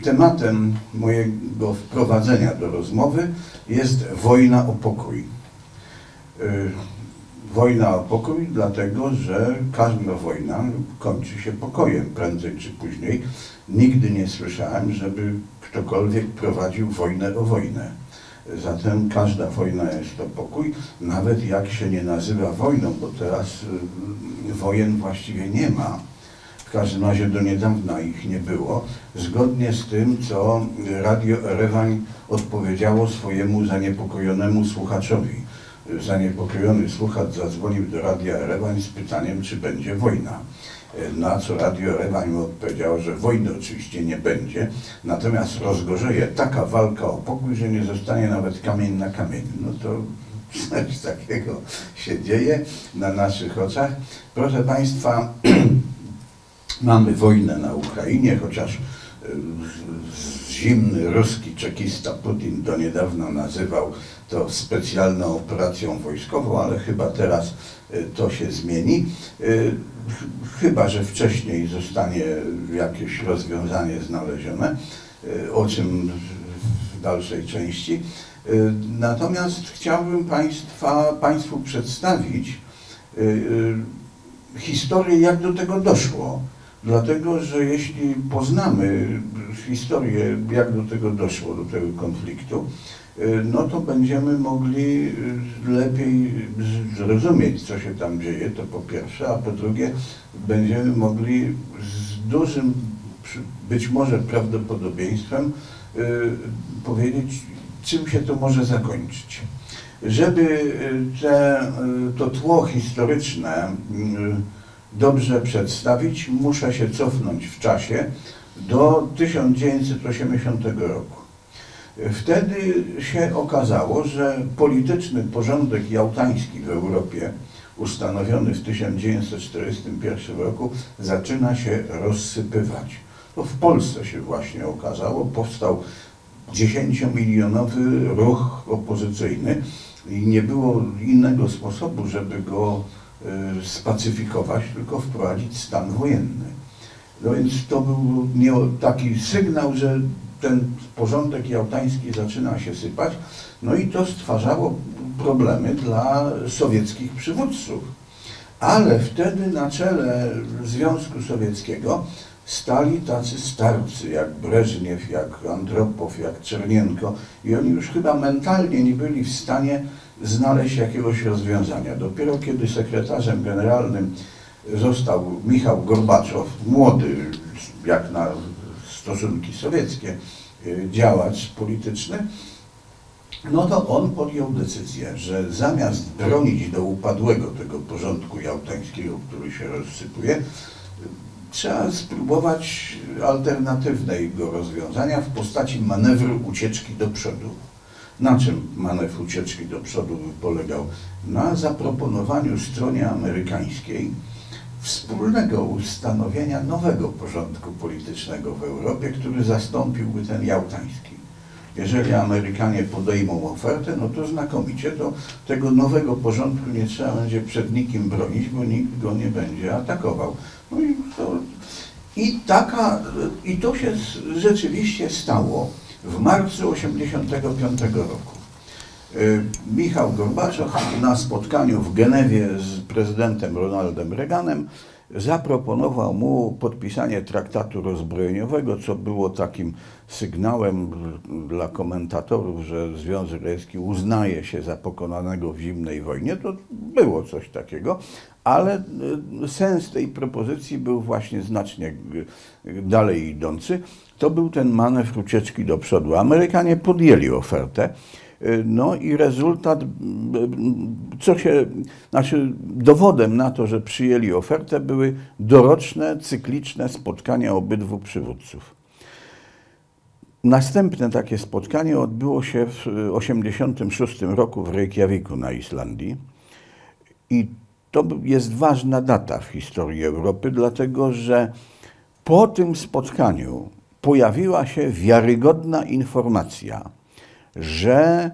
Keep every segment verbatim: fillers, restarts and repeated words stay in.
tematem mojego wprowadzenia do rozmowy jest wojna o pokój. Wojna o pokój dlatego, że każda wojna kończy się pokojem prędzej czy później. Nigdy nie słyszałem, żeby ktokolwiek prowadził wojnę o wojnę. Zatem każda wojna jest to pokój, nawet jak się nie nazywa wojną, bo teraz wojen właściwie nie ma. W każdym razie do niedawna ich nie było, zgodnie z tym, co Radio Erewań odpowiedziało swojemu zaniepokojonemu słuchaczowi. Zaniepokojony słuchacz zadzwonił do Radia Erewań z pytaniem, czy będzie wojna. Na co Radio Erewań mu odpowiedziało, że wojny oczywiście nie będzie, natomiast rozgorzeje taka walka o pokój, że nie zostanie nawet kamień na kamieniu. No to coś takiego się dzieje na naszych oczach. Proszę Państwa, mamy wojnę na Ukrainie, chociaż zimny ruski czekista Putin do niedawna nazywał to specjalną operacją wojskową, ale chyba teraz to się zmieni. Chyba że wcześniej zostanie jakieś rozwiązanie znalezione, o czym w dalszej części. Natomiast chciałbym Państwa, Państwu przedstawić historię, jak do tego doszło. Dlatego, że jeśli poznamy historię, jak do tego doszło, do tego konfliktu, no to będziemy mogli lepiej zrozumieć, co się tam dzieje, to po pierwsze, a po drugie będziemy mogli z dużym, być może prawdopodobieństwem powiedzieć, czym się to może zakończyć. Żeby te, to tło historyczne dobrze przedstawić, muszę się cofnąć w czasie do tysiąc dziewięćset osiemdziesiątego roku. Wtedy się okazało, że polityczny porządek jałtański w Europie, ustanowiony w tysiąc dziewięćset czterdziestym pierwszym roku, zaczyna się rozsypywać. To w Polsce się właśnie okazało, powstał dziesięciomilionowy ruch opozycyjny i nie było innego sposobu, żeby go spacyfikować, tylko wprowadzić stan wojenny. No więc to był taki sygnał, że ten porządek jałtański zaczyna się sypać, no i to stwarzało problemy dla sowieckich przywódców. Ale wtedy na czele Związku Sowieckiego stali tacy starcy jak Breżniew, jak Andropow, jak Czernienko i oni już chyba mentalnie nie byli w stanie znaleźć jakiegoś rozwiązania. Dopiero kiedy sekretarzem generalnym został Michał Gorbaczow, młody jak na stosunki sowieckie działacz polityczny, no to on podjął decyzję, że zamiast bronić do upadłego tego porządku jałtańskiego, który się rozsypuje, trzeba spróbować alternatywnego rozwiązania w postaci manewru ucieczki do przodu. Na czym manewr ucieczki do przodu polegał? Na zaproponowaniu stronie amerykańskiej wspólnego ustanowienia nowego porządku politycznego w Europie, który zastąpiłby ten jałtański. Jeżeli Amerykanie podejmą ofertę, no to znakomicie, to tego nowego porządku nie trzeba będzie przed nikim bronić, bo nikt go nie będzie atakował. No i to, i taka, i to się rzeczywiście stało w marcu tysiąc dziewięćset osiemdziesiątego piątego roku. Michał Gorbaczow na spotkaniu w Genewie z prezydentem Ronaldem Reaganem zaproponował mu podpisanie traktatu rozbrojeniowego, co było takim sygnałem dla komentatorów, że Związek Radziecki uznaje się za pokonanego w zimnej wojnie. To było coś takiego, ale sens tej propozycji był właśnie znacznie dalej idący. To był ten manewr ucieczki do przodu. Amerykanie podjęli ofertę. No i rezultat, co się, znaczy dowodem na to, że przyjęli ofertę, były doroczne, cykliczne spotkania obydwu przywódców. Następne takie spotkanie odbyło się w tysiąc dziewięćset osiemdziesiątym szóstym roku w Reykjaviku na Islandii. I to jest ważna data w historii Europy, dlatego że po tym spotkaniu pojawiła się wiarygodna informacja, że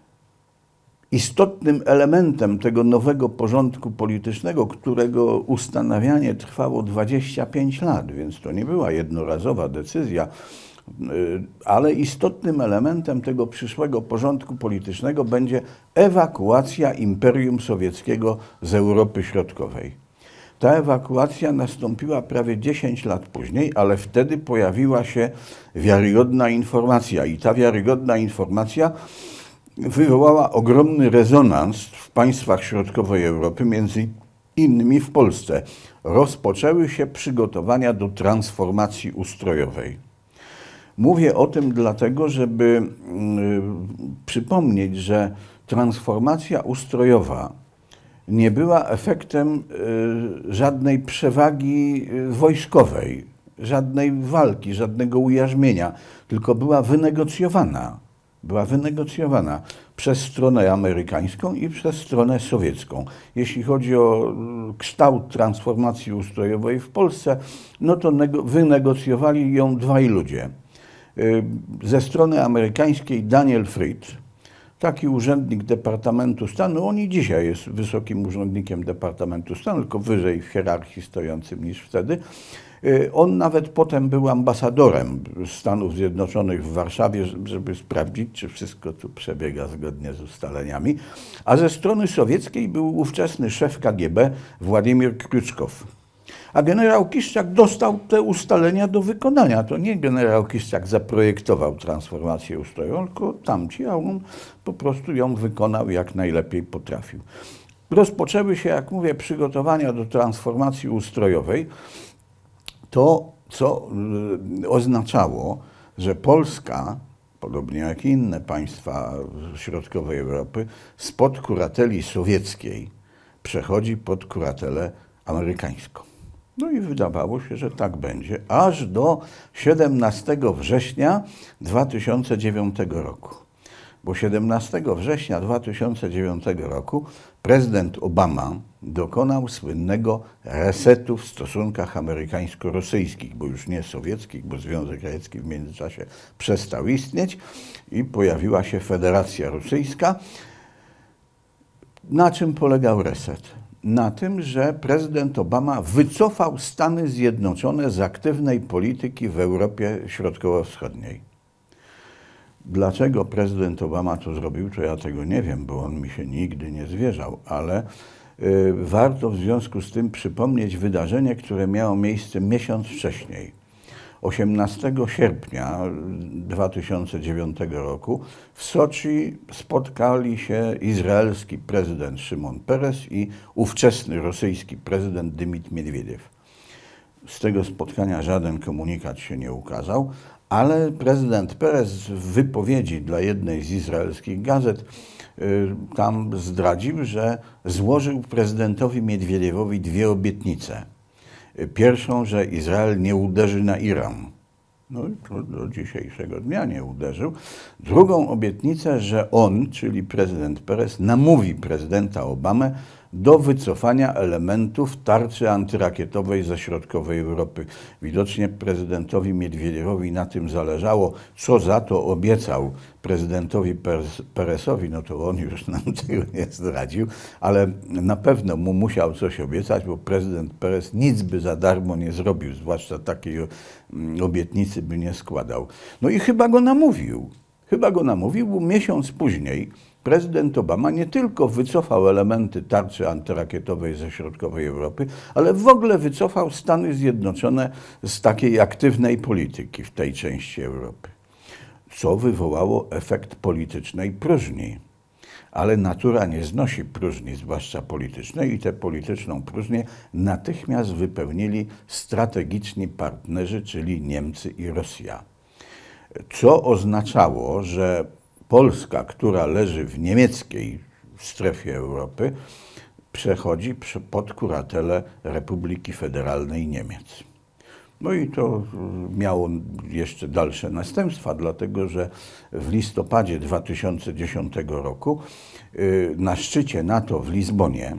istotnym elementem tego nowego porządku politycznego, którego ustanawianie trwało dwadzieścia pięć lat, więc to nie była jednorazowa decyzja, ale istotnym elementem tego przyszłego porządku politycznego będzie ewakuacja Imperium Sowieckiego z Europy Środkowej. Ta ewakuacja nastąpiła prawie dziesięć lat później, ale wtedy pojawiła się wiarygodna informacja i ta wiarygodna informacja wywołała ogromny rezonans w państwach środkowej Europy, między innymi w Polsce. Rozpoczęły się przygotowania do transformacji ustrojowej. Mówię o tym dlatego, żeby y, przypomnieć, że transformacja ustrojowa nie była efektem y, żadnej przewagi wojskowej, żadnej walki, żadnego ujarzmienia, tylko była wynegocjowana. Była wynegocjowana przez stronę amerykańską i przez stronę sowiecką. Jeśli chodzi o kształt transformacji ustrojowej w Polsce, no to wynegocjowali ją dwaj ludzie. Ze strony amerykańskiej Daniel Fried, taki urzędnik Departamentu Stanu, on i dzisiaj jest wysokim urzędnikiem Departamentu Stanu, tylko wyżej w hierarchii stojącym niż wtedy. On nawet potem był ambasadorem Stanów Zjednoczonych w Warszawie, żeby sprawdzić, czy wszystko tu przebiega zgodnie z ustaleniami. A ze strony sowieckiej był ówczesny szef K G B Władimir Kruczkow. A generał Kiszczak dostał te ustalenia do wykonania. To nie generał Kiszczak zaprojektował transformację ustrojową, tylko tamci, a on po prostu ją wykonał jak najlepiej potrafił. Rozpoczęły się, jak mówię, przygotowania do transformacji ustrojowej. To, co oznaczało, że Polska, podobnie jak inne państwa środkowej Europy, spod kurateli sowieckiej przechodzi pod kuratelę amerykańską. No i wydawało się, że tak będzie, aż do siedemnastego września dwa tysiące dziewiątego roku. Bo siedemnastego września dwa tysiące dziewiątego roku prezydent Obama dokonał słynnego resetu w stosunkach amerykańsko-rosyjskich, bo już nie sowieckich, bo Związek Radziecki w międzyczasie przestał istnieć i pojawiła się Federacja Rosyjska. Na czym polegał reset? Na tym, że prezydent Obama wycofał Stany Zjednoczone z aktywnej polityki w Europie Środkowo-Wschodniej. Dlaczego prezydent Obama to zrobił, to ja tego nie wiem, bo on mi się nigdy nie zwierzał, ale y, warto w związku z tym przypomnieć wydarzenie, które miało miejsce miesiąc wcześniej. osiemnastego sierpnia dwa tysiące dziewiątego roku w Soczi spotkali się izraelski prezydent Szymon Peres i ówczesny rosyjski prezydent Dmytro Miedwiediew. Z tego spotkania żaden komunikat się nie ukazał, ale prezydent Peres w wypowiedzi dla jednej z izraelskich gazet y, tam zdradził, że złożył prezydentowi Miedwiediewowi dwie obietnice. Pierwszą, że Izrael nie uderzy na Iran. No i to do dzisiejszego dnia nie uderzył. Drugą obietnicę, że on, czyli prezydent Peres, namówi prezydenta Obamę do wycofania elementów tarczy antyrakietowej ze środkowej Europy. Widocznie prezydentowi Miedwiediewowi na tym zależało, co za to obiecał prezydentowi Peresowi, no to on już nam tego nie zdradził, ale na pewno mu musiał coś obiecać, bo prezydent Peres nic by za darmo nie zrobił, zwłaszcza takiej obietnicy by nie składał. No i chyba go namówił. Chyba go namówił, bo miesiąc później prezydent Obama nie tylko wycofał elementy tarczy antyrakietowej ze środkowej Europy, ale w ogóle wycofał Stany Zjednoczone z takiej aktywnej polityki w tej części Europy. Co wywołało efekt politycznej próżni. Ale natura nie znosi próżni, zwłaszcza politycznej, i tę polityczną próżnię natychmiast wypełnili strategiczni partnerzy, czyli Niemcy i Rosja. Co oznaczało, że Polska, która leży w niemieckiej strefie Europy, przechodzi pod kuratelę Republiki Federalnej Niemiec. No i to miało jeszcze dalsze następstwa, dlatego że w listopadzie dwa tysiące dziesiątego roku na szczycie NATO w Lizbonie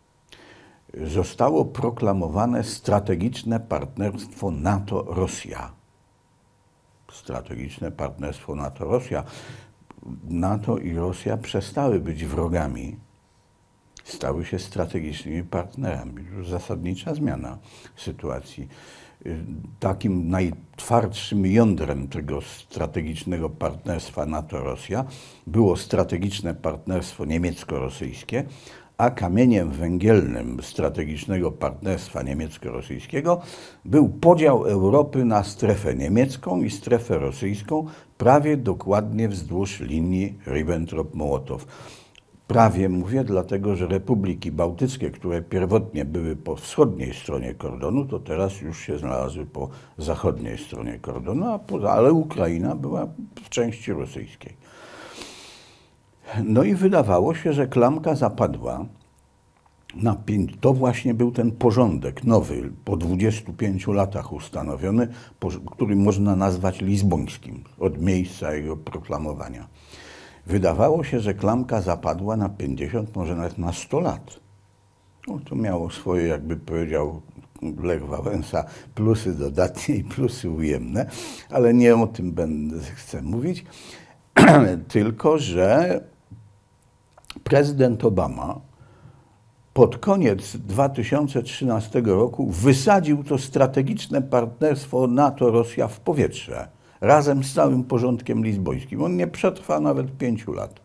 zostało proklamowane strategiczne partnerstwo NATO-Rosja. Strategiczne partnerstwo NATO-Rosja. NATO i Rosja przestały być wrogami, stały się strategicznymi partnerami. Już zasadnicza zmiana sytuacji. Takim najtwardszym jądrem tego strategicznego partnerstwa NATO-Rosja było strategiczne partnerstwo niemiecko-rosyjskie, a kamieniem węgielnym strategicznego partnerstwa niemiecko-rosyjskiego był podział Europy na strefę niemiecką i strefę rosyjską prawie dokładnie wzdłuż linii Ribbentrop-Mołotow. Prawie mówię, dlatego że republiki bałtyckie, które pierwotnie były po wschodniej stronie kordonu, to teraz już się znalazły po zachodniej stronie kordonu, a poza, ale Ukraina była w części rosyjskiej. No i wydawało się, że klamka zapadła na pięć. To właśnie był ten porządek nowy, po dwudziestu pięciu latach ustanowiony, który można nazwać lizbońskim, od miejsca jego proklamowania. Wydawało się, że klamka zapadła na pięćdziesiąt, może nawet na sto lat. No, to miało swoje, jakby powiedział Lech Wałęsa, plusy dodatnie i plusy ujemne, ale nie o tym będę, chcę mówić, tylko że prezydent Obama pod koniec dwa tysiące trzynastego roku wysadził to strategiczne partnerstwo NATO-Rosja w powietrze, razem z całym porządkiem lizbońskim. On nie przetrwa nawet pięciu lat.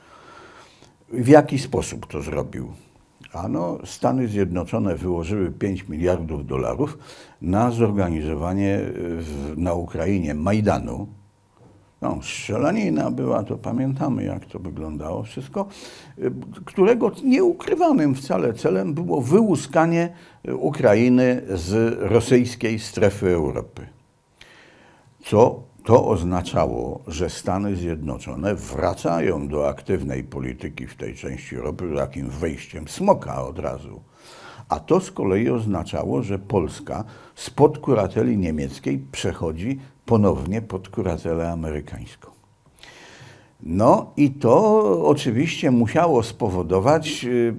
W jaki sposób to zrobił? Ano, Stany Zjednoczone wyłożyły pięć miliardów dolarów na zorganizowanie w, na Ukrainie Majdanu. No, strzelanina była, to pamiętamy, jak to wyglądało wszystko, którego nieukrywanym wcale celem było wyłuskanie Ukrainy z rosyjskiej strefy Europy. Co to oznaczało, że Stany Zjednoczone wracają do aktywnej polityki w tej części Europy takim wejściem smoka od razu. A to z kolei oznaczało, że Polska spod kurateli niemieckiej przechodzi ponownie pod kuratelę amerykańską. No i to oczywiście musiało spowodować yy,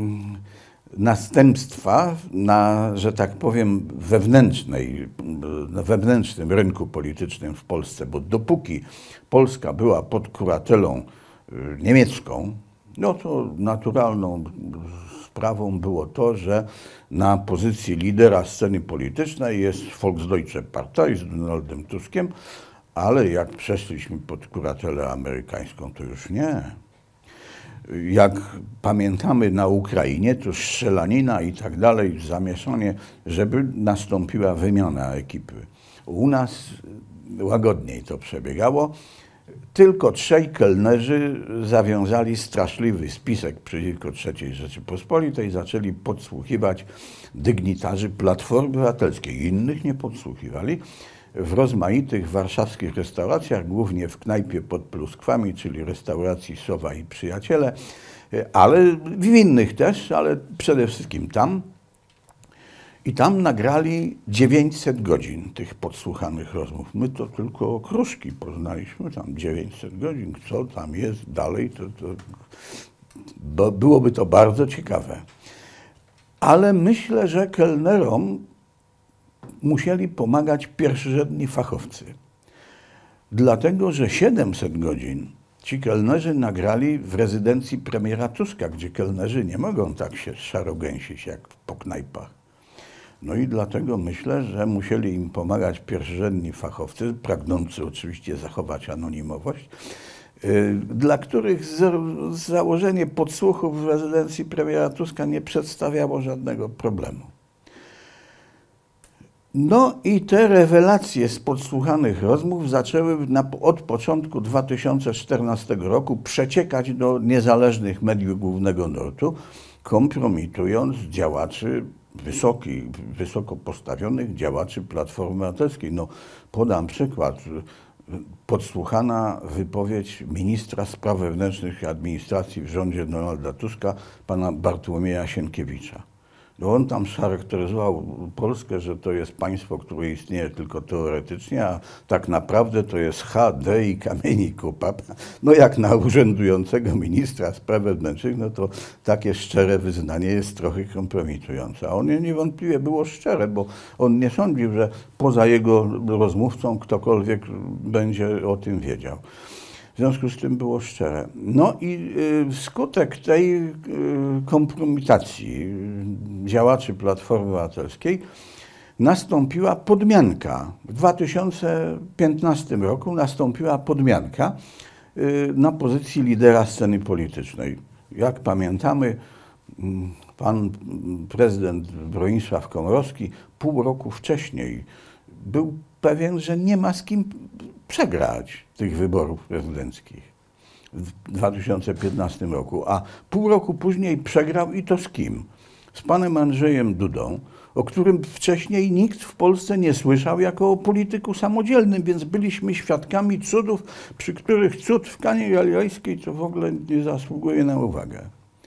następstwa na, że tak powiem, wewnętrznej, na wewnętrznym rynku politycznym w Polsce, bo dopóki Polska była pod kuratelą niemiecką, no to naturalną sprawą było to, że na pozycji lidera sceny politycznej jest Volksdeutsche Partei z Donaldem Tuskiem, ale jak przeszliśmy pod kuratelę amerykańską, to już nie. Jak pamiętamy na Ukrainie, to strzelanina i tak dalej, zamieszanie, żeby nastąpiła wymiana ekipy. U nas łagodniej to przebiegało. Tylko trzej kelnerzy zawiązali straszliwy spisek przeciwko trzeciej Rzeczypospolitej, zaczęli podsłuchiwać dygnitarzy Platformy Obywatelskiej. Innych nie podsłuchiwali. W rozmaitych warszawskich restauracjach, głównie w knajpie pod Pluskwami, czyli restauracji Sowa i Przyjaciele, ale w innych też, ale przede wszystkim tam. I tam nagrali dziewięćset godzin tych podsłuchanych rozmów. My to tylko okruszki poznaliśmy, tam dziewięćset godzin. Co tam jest dalej, to, to bo byłoby to bardzo ciekawe. Ale myślę, że kelnerom musieli pomagać pierwszorzędni fachowcy. Dlatego, że siedemset godzin ci kelnerzy nagrali w rezydencji premiera Tuska, gdzie kelnerzy nie mogą tak się szarogęsić jak po knajpach. No i dlatego myślę, że musieli im pomagać pierwszorzędni fachowcy, pragnący oczywiście zachować anonimowość, yy, dla których z, założenie podsłuchów w rezydencji premiera Tuska nie przedstawiało żadnego problemu. No i te rewelacje z podsłuchanych rozmów zaczęły na, od początku dwa tysiące czternastego roku przeciekać do niezależnych mediów głównego nurtu, kompromitując działaczy wysoki, wysoko postawionych działaczy Platformy Obywatelskiej. No, podam przykład. Podsłuchana wypowiedź ministra spraw wewnętrznych i administracji w rządzie Donalda Tuska, pana Bartłomieja Sienkiewicza. No on tam scharakteryzował Polskę, że to jest państwo, które istnieje tylko teoretycznie, a tak naprawdę to jest H D i kamieni kupa. No jak na urzędującego ministra spraw wewnętrznych, no to takie szczere wyznanie jest trochę kompromitujące. A on niewątpliwie było szczere, bo on nie sądził, że poza jego rozmówcą ktokolwiek będzie o tym wiedział. W związku z tym było szczere. No i wskutek tej kompromitacji działaczy Platformy Obywatelskiej nastąpiła podmianka. W dwa tysiące piętnastym roku nastąpiła podmianka na pozycji lidera sceny politycznej. Jak pamiętamy, pan prezydent Bronisław Komorowski pół roku wcześniej był pewien, że nie ma z kim przegrać tych wyborów prezydenckich w dwa tysiące piętnastym roku, a pół roku później przegrał i to z kim? Z panem Andrzejem Dudą, o którym wcześniej nikt w Polsce nie słyszał jako o polityku samodzielnym, więc byliśmy świadkami cudów, przy których cud w Kanie Galilejskiej to w ogóle nie zasługuje na uwagę.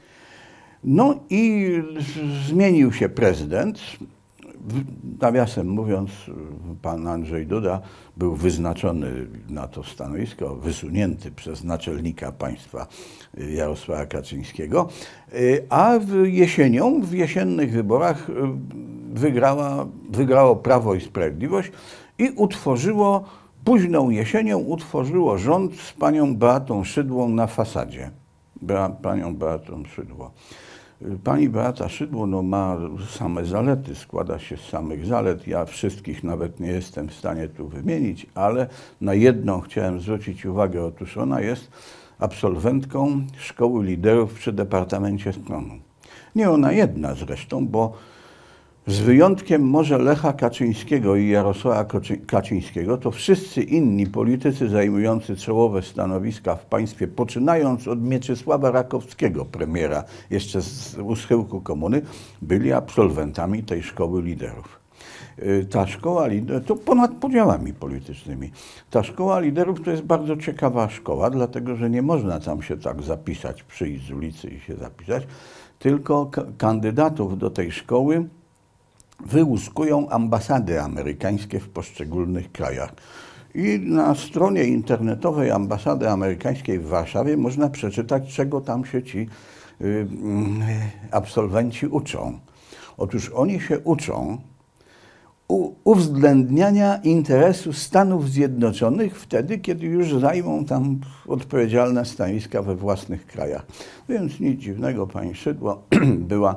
No i zmienił się prezydent. Nawiasem mówiąc, pan Andrzej Duda był wyznaczony na to stanowisko, wysunięty przez naczelnika państwa Jarosława Kaczyńskiego, a w jesienią, w jesiennych wyborach wygrała, wygrało Prawo i Sprawiedliwość i utworzyło, późną jesienią utworzyło rząd z panią Beatą Szydłą na fasadzie. Bea, panią Beatą Szydło. Pani Beata Szydło no, ma same zalety, składa się z samych zalet. Ja wszystkich nawet nie jestem w stanie tu wymienić, ale na jedną chciałem zwrócić uwagę. Otóż ona jest absolwentką Szkoły Liderów przy Departamencie Stanu. Nie ona jedna zresztą, bo z wyjątkiem może Lecha Kaczyńskiego i Jarosława Kaczyńskiego, to wszyscy inni politycy zajmujący czołowe stanowiska w państwie, poczynając od Mieczysława Rakowskiego, premiera jeszcze z uschyłku komuny, byli absolwentami tej Szkoły Liderów. Ta Szkoła Liderów, to ponad podziałami politycznymi, ta Szkoła Liderów to jest bardzo ciekawa szkoła, dlatego że nie można tam się tak zapisać, przyjść z ulicy i się zapisać, tylko kandydatów do tej szkoły wyłuskują ambasady amerykańskie w poszczególnych krajach. I na stronie internetowej ambasady amerykańskiej w Warszawie można przeczytać, czego tam się ci y, absolwenci uczą. Otóż oni się uczą u, uwzględniania interesu Stanów Zjednoczonych wtedy, kiedy już zajmą tam odpowiedzialne stanowiska we własnych krajach. Więc nic dziwnego, pani Szydło była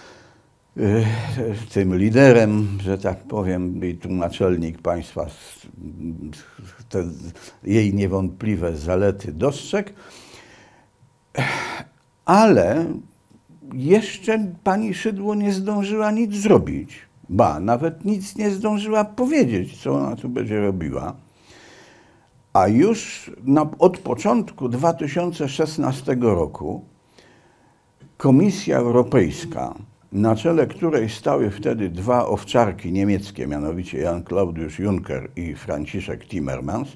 tym liderem, że tak powiem, i tu naczelnik państwa te jej niewątpliwe zalety dostrzegł, ale jeszcze pani Szydło nie zdążyła nic zrobić, ba, nawet nic nie zdążyła powiedzieć, co ona tu będzie robiła, a już na, od początku dwa tysiące szesnastego roku Komisja Europejska, na czele której stały wtedy dwa owczarki niemieckie, mianowicie Jan Claudius Juncker i Franciszek Timmermans,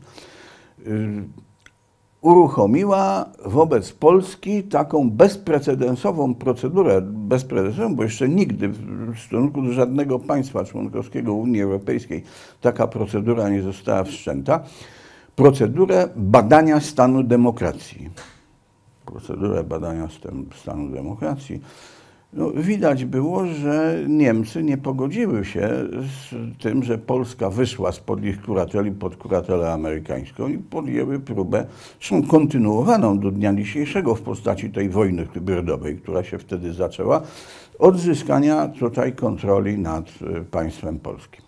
uruchomiła wobec Polski taką bezprecedensową procedurę, bezprecedensową, bo jeszcze nigdy w stosunku do żadnego państwa członkowskiego Unii Europejskiej taka procedura nie została wszczęta, procedurę badania stanu demokracji. Procedurę badania stanu demokracji. No, widać było, że Niemcy nie pogodziły się z tym, że Polska wyszła spod ich kurateli pod kuratelę amerykańską i podjęły próbę, zresztą kontynuowaną do dnia dzisiejszego w postaci tej wojny hybrydowej, która się wtedy zaczęła, odzyskania tutaj kontroli nad państwem polskim.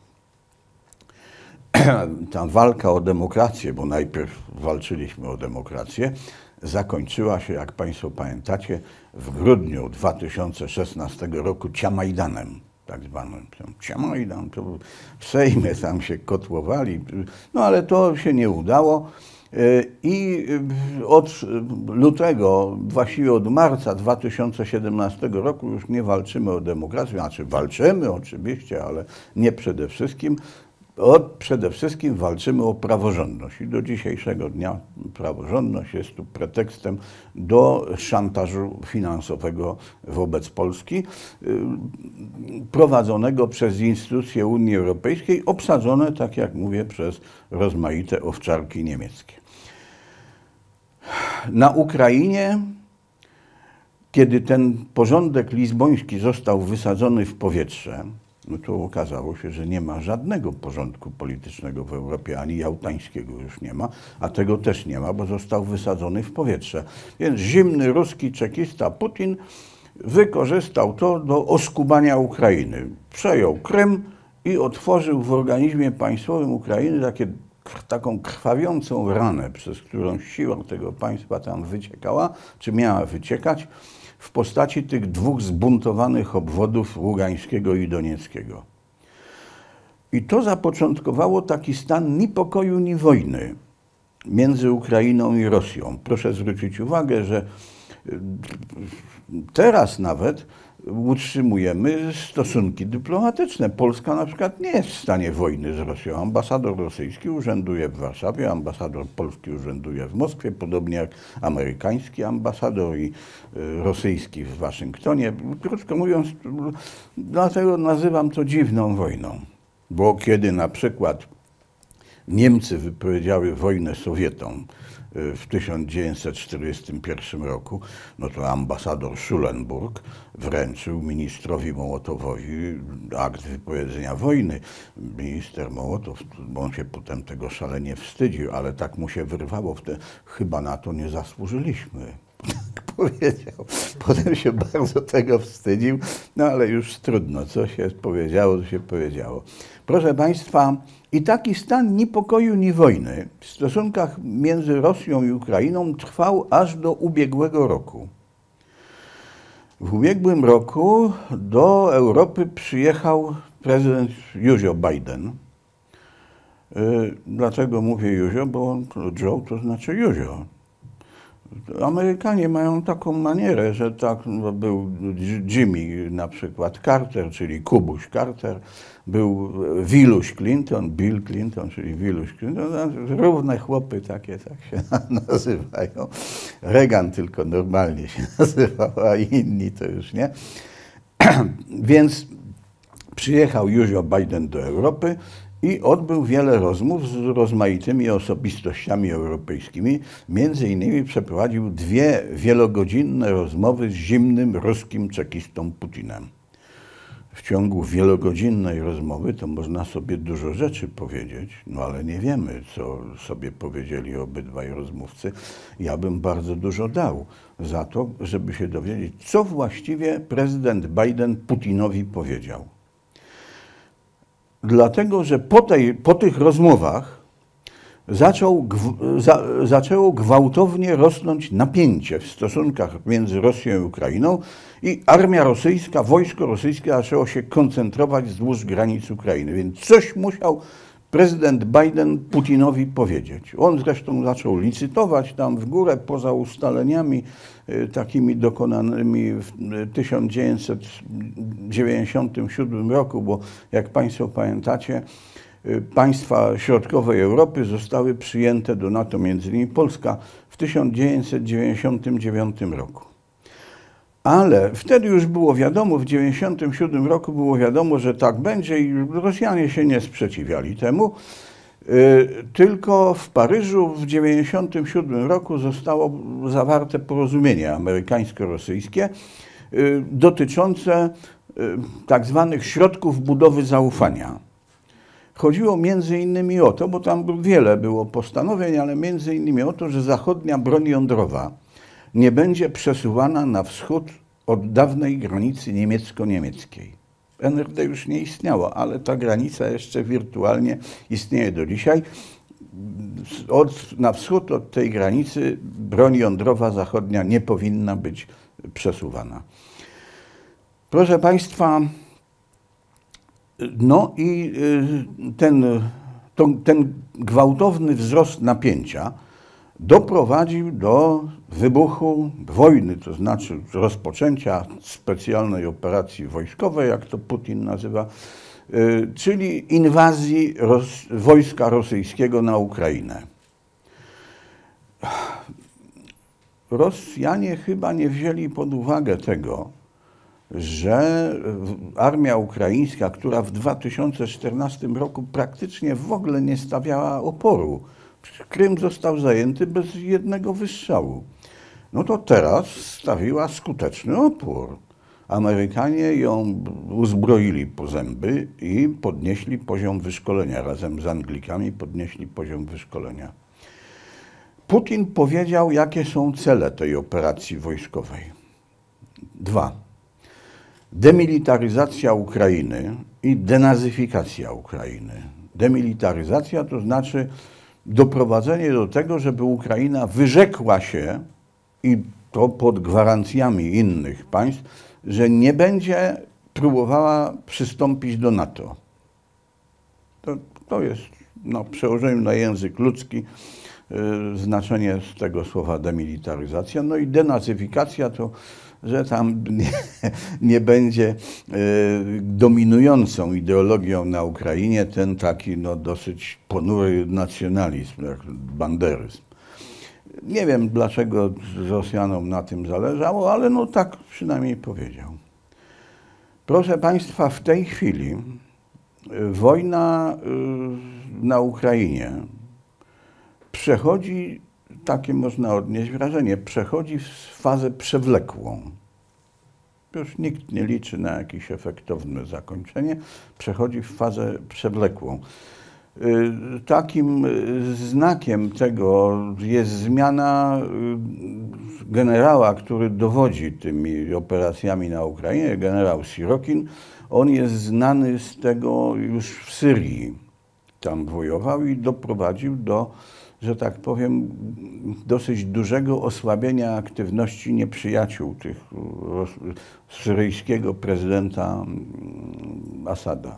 Ta walka o demokrację, bo najpierw walczyliśmy o demokrację, zakończyła się, jak państwo pamiętacie, w grudniu dwa tysiące szesnastego roku Ciamajdanem, tak zwanym. Ciamajdan, to w Sejmie tam się kotłowali, no ale to się nie udało i od lutego, właściwie od marca dwa tysiące siedemnastego roku już nie walczymy o demokrację, znaczy walczymy oczywiście, ale nie przede wszystkim. Od, przede wszystkim walczymy o praworządność i do dzisiejszego dnia praworządność jest tu pretekstem do szantażu finansowego wobec Polski, prowadzonego przez instytucje Unii Europejskiej, obsadzone, tak jak mówię, przez rozmaite owczarki niemieckie. Na Ukrainie, kiedy ten porządek lizboński został wysadzony w powietrze, no to okazało się, że nie ma żadnego porządku politycznego w Europie, ani jałtańskiego już nie ma, a tego też nie ma, bo został wysadzony w powietrze. Więc zimny ruski czekista Putin wykorzystał to do oskubania Ukrainy. Przejął Krym i otworzył w organizmie państwowym Ukrainy takie, taką krwawiącą ranę, przez którą siła tego państwa tam wyciekała, czy miała wyciekać, w postaci tych dwóch zbuntowanych obwodów Ługańskiego i Donieckiego. I to zapoczątkowało taki stan ni pokoju, ni wojny między Ukrainą i Rosją. Proszę zwrócić uwagę, że teraz nawet utrzymujemy stosunki dyplomatyczne. Polska na przykład nie jest w stanie wojny z Rosją. Ambasador rosyjski urzęduje w Warszawie, ambasador polski urzęduje w Moskwie, podobnie jak amerykański ambasador i rosyjski w Waszyngtonie. Krótko mówiąc, dlatego nazywam to dziwną wojną. Bo kiedy na przykład Niemcy wypowiedziały wojnę Sowietom w tysiąc dziewięćset czterdziestym pierwszym roku, no to ambasador Schulenburg wręczył ministrowi Mołotowowi akt wypowiedzenia wojny. Minister Mołotow, bo on się potem tego szalenie wstydził, ale tak mu się wyrwało, wtedy chyba na to nie zasłużyliśmy. Tak powiedział. Potem się bardzo tego wstydził, no ale już trudno, co się powiedziało, to się powiedziało. Proszę Państwa, i taki stan ni pokoju, ni wojny w stosunkach między Rosją i Ukrainą trwał aż do ubiegłego roku. W ubiegłym roku do Europy przyjechał prezydent Józio Biden. Dlaczego mówię Józio? Bo Joe to znaczy Józio. Amerykanie mają taką manierę, że tak był Jimmy na przykład Carter, czyli Kubuś Carter, był Wiluś Clinton, Bill Clinton, czyli Wiluś Clinton, równe chłopy takie, tak się nazywają. Reagan tylko normalnie się nazywał, a inni to już nie. Więc przyjechał Józio Biden do Europy i odbył wiele rozmów z rozmaitymi osobistościami europejskimi. Między innymi przeprowadził dwie wielogodzinne rozmowy z zimnym ruskim czekistą Putinem. W ciągu wielogodzinnej rozmowy to można sobie dużo rzeczy powiedzieć, no ale nie wiemy, co sobie powiedzieli obydwaj rozmówcy. Ja bym bardzo dużo dał za to, żeby się dowiedzieć, co właściwie prezydent Biden Putinowi powiedział. Dlatego, że po, tej, po tych rozmowach zaczął, za, zaczęło gwałtownie rosnąć napięcie w stosunkach między Rosją i Ukrainą i armia rosyjska, wojsko rosyjskie zaczęło się koncentrować wzdłuż granic Ukrainy. Więc coś musiał prezydent Biden Putinowi powiedzieć. On zresztą zaczął licytować tam w górę poza ustaleniami y, takimi dokonanymi w tysiąc dziewięćset dziewięćdziesiątym siódmym roku, bo jak Państwo pamiętacie, y, państwa środkowej Europy zostały przyjęte do NATO, między innymi Polska, w tysiąc dziewięćset dziewięćdziesiątym dziewiątym roku. Ale wtedy już było wiadomo, w tysiąc dziewięćset dziewięćdziesiątym siódmym roku było wiadomo, że tak będzie i Rosjanie się nie sprzeciwiali temu. Tylko w Paryżu w tysiąc dziewięćset dziewięćdziesiątym siódmym roku zostało zawarte porozumienie amerykańsko-rosyjskie dotyczące tak zwanych środków budowy zaufania. Chodziło między innymi o to, bo tam wiele było postanowień, ale między innymi o to, że zachodnia broń jądrowa nie będzie przesuwana na wschód od dawnej granicy niemiecko-niemieckiej. N R D już nie istniało, ale ta granica jeszcze wirtualnie istnieje do dzisiaj. Od, na wschód od tej granicy broń jądrowa zachodnia nie powinna być przesuwana. Proszę Państwa, no i ten, to, ten gwałtowny wzrost napięcia doprowadził do wybuchu wojny, to znaczy rozpoczęcia specjalnej operacji wojskowej, jak to Putin nazywa, czyli inwazji Ros wojska rosyjskiego na Ukrainę. Rosjanie chyba nie wzięli pod uwagę tego, że armia ukraińska, która w dwa tysiące czternastym roku praktycznie w ogóle nie stawiała oporu, Krym został zajęty bez jednego wystrzału, no to teraz stawiła skuteczny opór. Amerykanie ją uzbroili po zęby i podnieśli poziom wyszkolenia. Razem z Anglikami podnieśli poziom wyszkolenia. Putin powiedział, jakie są cele tej operacji wojskowej. Dwa. Demilitaryzacja Ukrainy i denazyfikacja Ukrainy. Demilitaryzacja to znaczy doprowadzenie do tego, żeby Ukraina wyrzekła się, i to pod gwarancjami innych państw, że nie będzie próbowała przystąpić do NATO. To, to jest, no, przełożeniem na język ludzki, yy, znaczenie z tego słowa demilitaryzacja. No i denazyfikacja to, że tam nie, nie będzie yy, dominującą ideologią na Ukrainie ten taki, no, dosyć ponury nacjonalizm, jak banderyzm. Nie wiem, dlaczego Rosjanom na tym zależało, ale no tak przynajmniej powiedział. Proszę Państwa, w tej chwili wojna na Ukrainie przechodzi, takie można odnieść wrażenie, przechodzi w fazę przewlekłą. Już nikt nie liczy na jakieś efektowne zakończenie, przechodzi w fazę przewlekłą. Takim znakiem tego jest zmiana generała, który dowodzi tymi operacjami na Ukrainie, generał Sirokin. On jest znany z tego już w Syrii. Tam wojował i doprowadził do, że tak powiem, dosyć dużego osłabienia aktywności nieprzyjaciół tych syryjskiego prezydenta Asada.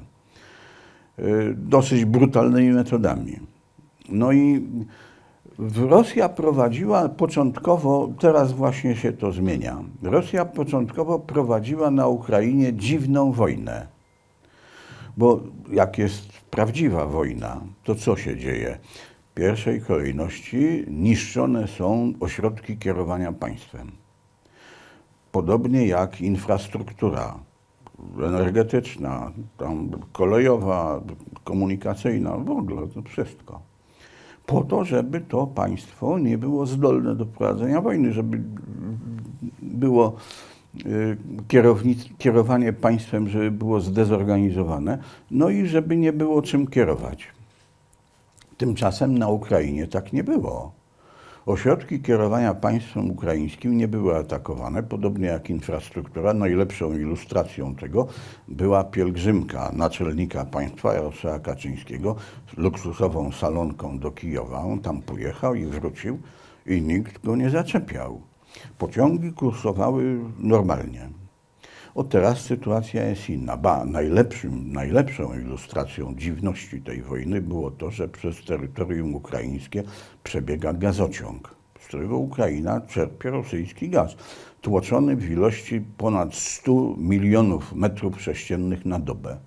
Dosyć brutalnymi metodami. No i Rosja prowadziła początkowo, teraz właśnie się to zmienia, Rosja początkowo prowadziła na Ukrainie dziwną wojnę. Bo jak jest prawdziwa wojna, to co się dzieje? W pierwszej kolejności niszczone są ośrodki kierowania państwem. Podobnie jak infrastruktura energetyczna, tam kolejowa, komunikacyjna, w ogóle to wszystko. Po to, żeby to państwo nie było zdolne do prowadzenia wojny, żeby było kierowanie państwem, żeby było zdezorganizowane, no i żeby nie było czym kierować. Tymczasem na Ukrainie tak nie było. Ośrodki kierowania państwem ukraińskim nie były atakowane, podobnie jak infrastruktura. Najlepszą ilustracją tego była pielgrzymka naczelnika państwa Jarosława Kaczyńskiego z luksusową salonką do Kijowa. On tam pojechał i wrócił i nikt go nie zaczepiał. Pociągi kursowały normalnie. Od teraz sytuacja jest inna. Ba, najlepszym, najlepszą ilustracją dziwności tej wojny było to, że przez terytorium ukraińskie przebiega gazociąg, z którego Ukraina czerpie rosyjski gaz, tłoczony w ilości ponad stu milionów metrów sześciennych na dobę.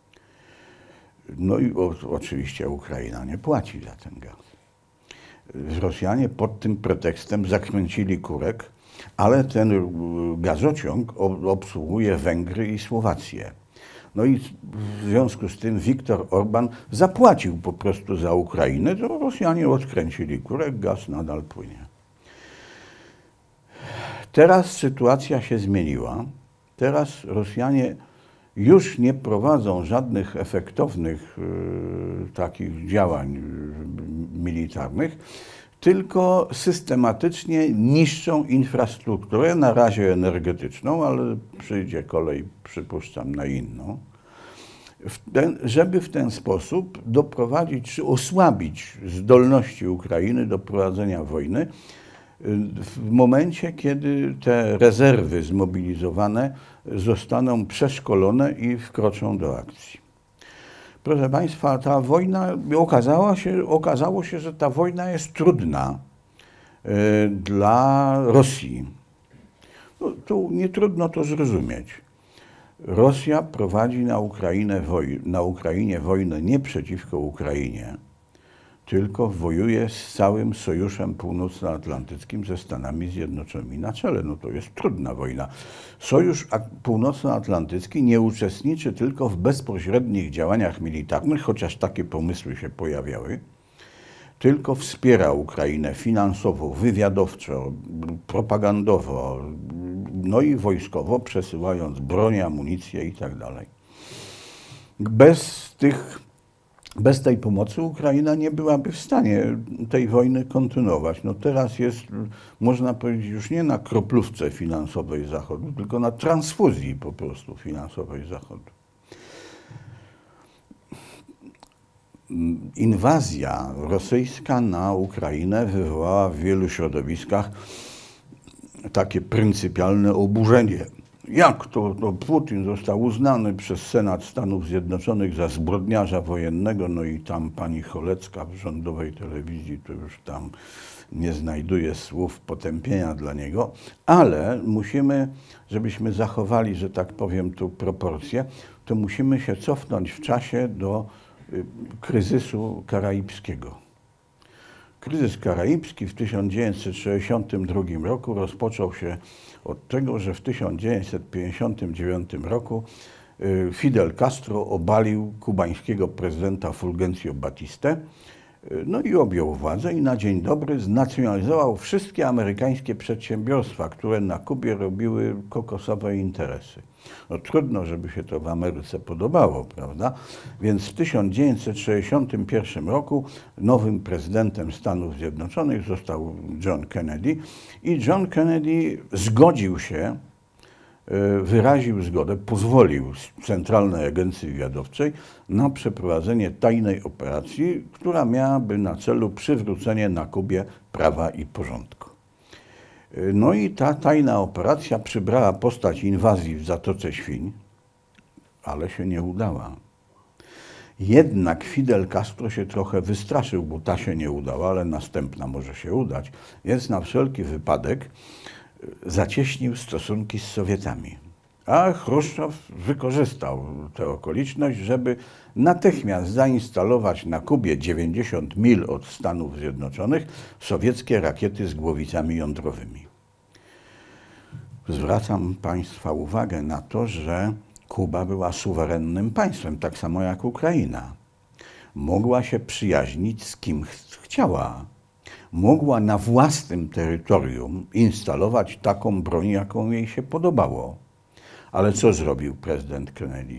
No i o, oczywiście Ukraina nie płaci za ten gaz. Rosjanie pod tym pretekstem zakręcili kurek, ale ten gazociąg obsługuje Węgry i Słowację. No i w związku z tym Viktor Orban zapłacił po prostu za Ukrainę, to Rosjanie odkręcili kurek, gaz nadal płynie. Teraz sytuacja się zmieniła. Teraz Rosjanie już nie prowadzą żadnych efektownych y, takich działań y, militarnych, tylko systematycznie niszczą infrastrukturę, na razie energetyczną, ale przyjdzie kolej, przypuszczam, na inną, w ten, żeby w ten sposób doprowadzić czy osłabić zdolności Ukrainy do prowadzenia wojny w momencie, kiedy te rezerwy zmobilizowane zostaną przeszkolone i wkroczą do akcji. Proszę Państwa, ta wojna, okazało się, okazało się, że ta wojna jest trudna y, dla Rosji. No, tu nie trudno to zrozumieć. Rosja prowadzi na, Ukrainę woj na Ukrainie wojnę nie przeciwko Ukrainie, tylko wojuje z całym Sojuszem Północnoatlantyckim ze Stanami Zjednoczonymi na czele. No to jest trudna wojna. Sojusz Północnoatlantycki nie uczestniczy tylko w bezpośrednich działaniach militarnych, chociaż takie pomysły się pojawiały, tylko wspiera Ukrainę finansowo, wywiadowczo, propagandowo, no i wojskowo przesyłając broń, amunicję i tak dalej. Bez tych, bez tej pomocy Ukraina nie byłaby w stanie tej wojny kontynuować. No teraz jest, można powiedzieć, już nie na kroplówce finansowej Zachodu, tylko na transfuzji po prostu finansowej Zachodu. Inwazja rosyjska na Ukrainę wywołała w wielu środowiskach takie pryncypialne oburzenie. Jak to, to Putin został uznany przez Senat Stanów Zjednoczonych za zbrodniarza wojennego, no i tam pani Cholecka w rządowej telewizji to już tam nie znajduje słów potępienia dla niego, ale musimy, żebyśmy zachowali, że tak powiem, tu proporcje, to musimy się cofnąć w czasie do y, kryzysu karaibskiego. Kryzys karaibski w tysiąc dziewięćset sześćdziesiątym drugim roku rozpoczął się od tego, że w tysiąc dziewięćset pięćdziesiątym dziewiątym roku Fidel Castro obalił kubańskiego prezydenta Fulgencio Batistę, no i objął władzę i na dzień dobry znacjonalizował wszystkie amerykańskie przedsiębiorstwa, które na Kubie robiły kokosowe interesy. No trudno, żeby się to w Ameryce podobało, prawda? Więc w tysiąc dziewięćset sześćdziesiątym pierwszym roku nowym prezydentem Stanów Zjednoczonych został John Kennedy i John Kennedy zgodził się, wyraził zgodę, pozwolił Centralnej Agencji Wywiadowczej na przeprowadzenie tajnej operacji, która miałaby na celu przywrócenie na Kubie prawa i porządku. No i ta tajna operacja przybrała postać inwazji w Zatoce Świń, ale się nie udała. Jednak Fidel Castro się trochę wystraszył, bo ta się nie udała, ale następna może się udać, więc na wszelki wypadek zacieśnił stosunki z Sowietami. A Chruszczow wykorzystał tę okoliczność, żeby natychmiast zainstalować na Kubie dziewięćdziesiąt mil od Stanów Zjednoczonych sowieckie rakiety z głowicami jądrowymi. Zwracam Państwa uwagę na to, że Kuba była suwerennym państwem, tak samo jak Ukraina. Mogła się przyjaźnić z kim ch- chciała. Mogła na własnym terytorium instalować taką broń, jaką jej się podobało. Ale co zrobił prezydent Kennedy?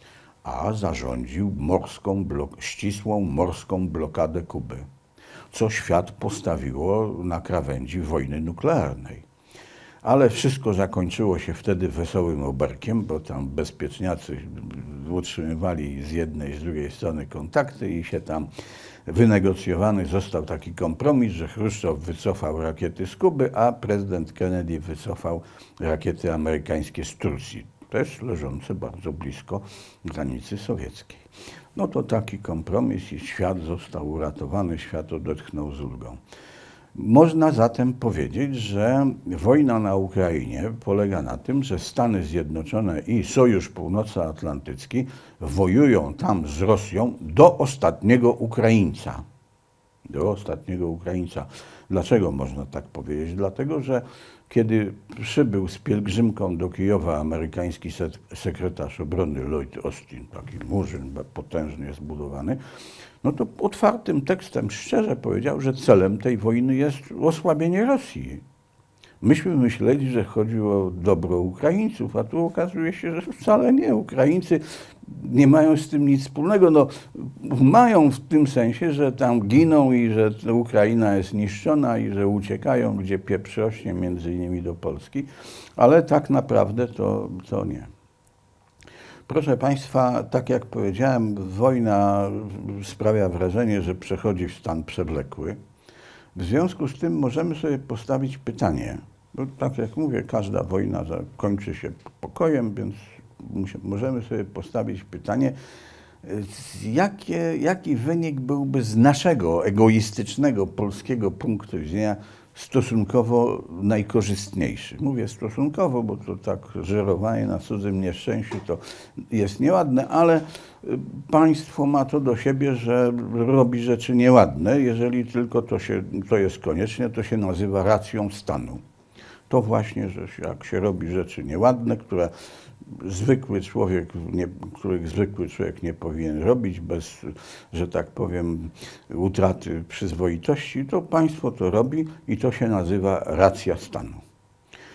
A zarządził morską ścisłą morską blokadę Kuby, co świat postawiło na krawędzi wojny nuklearnej. Ale wszystko zakończyło się wtedy wesołym oberkiem, bo tam bezpieczniacy utrzymywali z jednej i z drugiej strony kontakty i się tam wynegocjowany został taki kompromis, że Chruszczow wycofał rakiety z Kuby, a prezydent Kennedy wycofał rakiety amerykańskie z Turcji, też leżące bardzo blisko granicy sowieckiej. No to taki kompromis i świat został uratowany, świat odetchnął z ulgą. Można zatem powiedzieć, że wojna na Ukrainie polega na tym, że Stany Zjednoczone i Sojusz Północnoatlantycki wojują tam z Rosją do ostatniego Ukraińca. Do ostatniego Ukraińca. Dlaczego można tak powiedzieć? Dlatego, że kiedy przybył z pielgrzymką do Kijowa amerykański sekretarz obrony Lloyd Austin, taki murzyn potężnie zbudowany, no to otwartym tekstem szczerze powiedział, że celem tej wojny jest osłabienie Rosji. Myśmy myśleli, że chodziło o dobro Ukraińców, a tu okazuje się, że wcale nie. Ukraińcy nie mają z tym nic wspólnego. No, mają w tym sensie, że tam giną i że Ukraina jest niszczona i że uciekają, gdzie pieprz rośnie, między innymi do Polski, ale tak naprawdę to, to nie. Proszę Państwa, tak jak powiedziałem, wojna sprawia wrażenie, że przechodzi w stan przewlekły. W związku z tym możemy sobie postawić pytanie, bo tak jak mówię, każda wojna kończy się pokojem, więc możemy sobie postawić pytanie, jakie, jaki wynik byłby z naszego egoistycznego polskiego punktu widzenia stosunkowo najkorzystniejszy. Mówię stosunkowo, bo to tak żerowanie na cudzym nieszczęściu to jest nieładne, ale państwo ma to do siebie, że robi rzeczy nieładne. Jeżeli tylko to, się, to jest konieczne, to się nazywa racją stanu. To właśnie, że jak się robi rzeczy nieładne, które zwykły człowiek, nie, których zwykły człowiek nie powinien robić bez, że tak powiem, utraty przyzwoitości, to państwo to robi i to się nazywa racja stanu.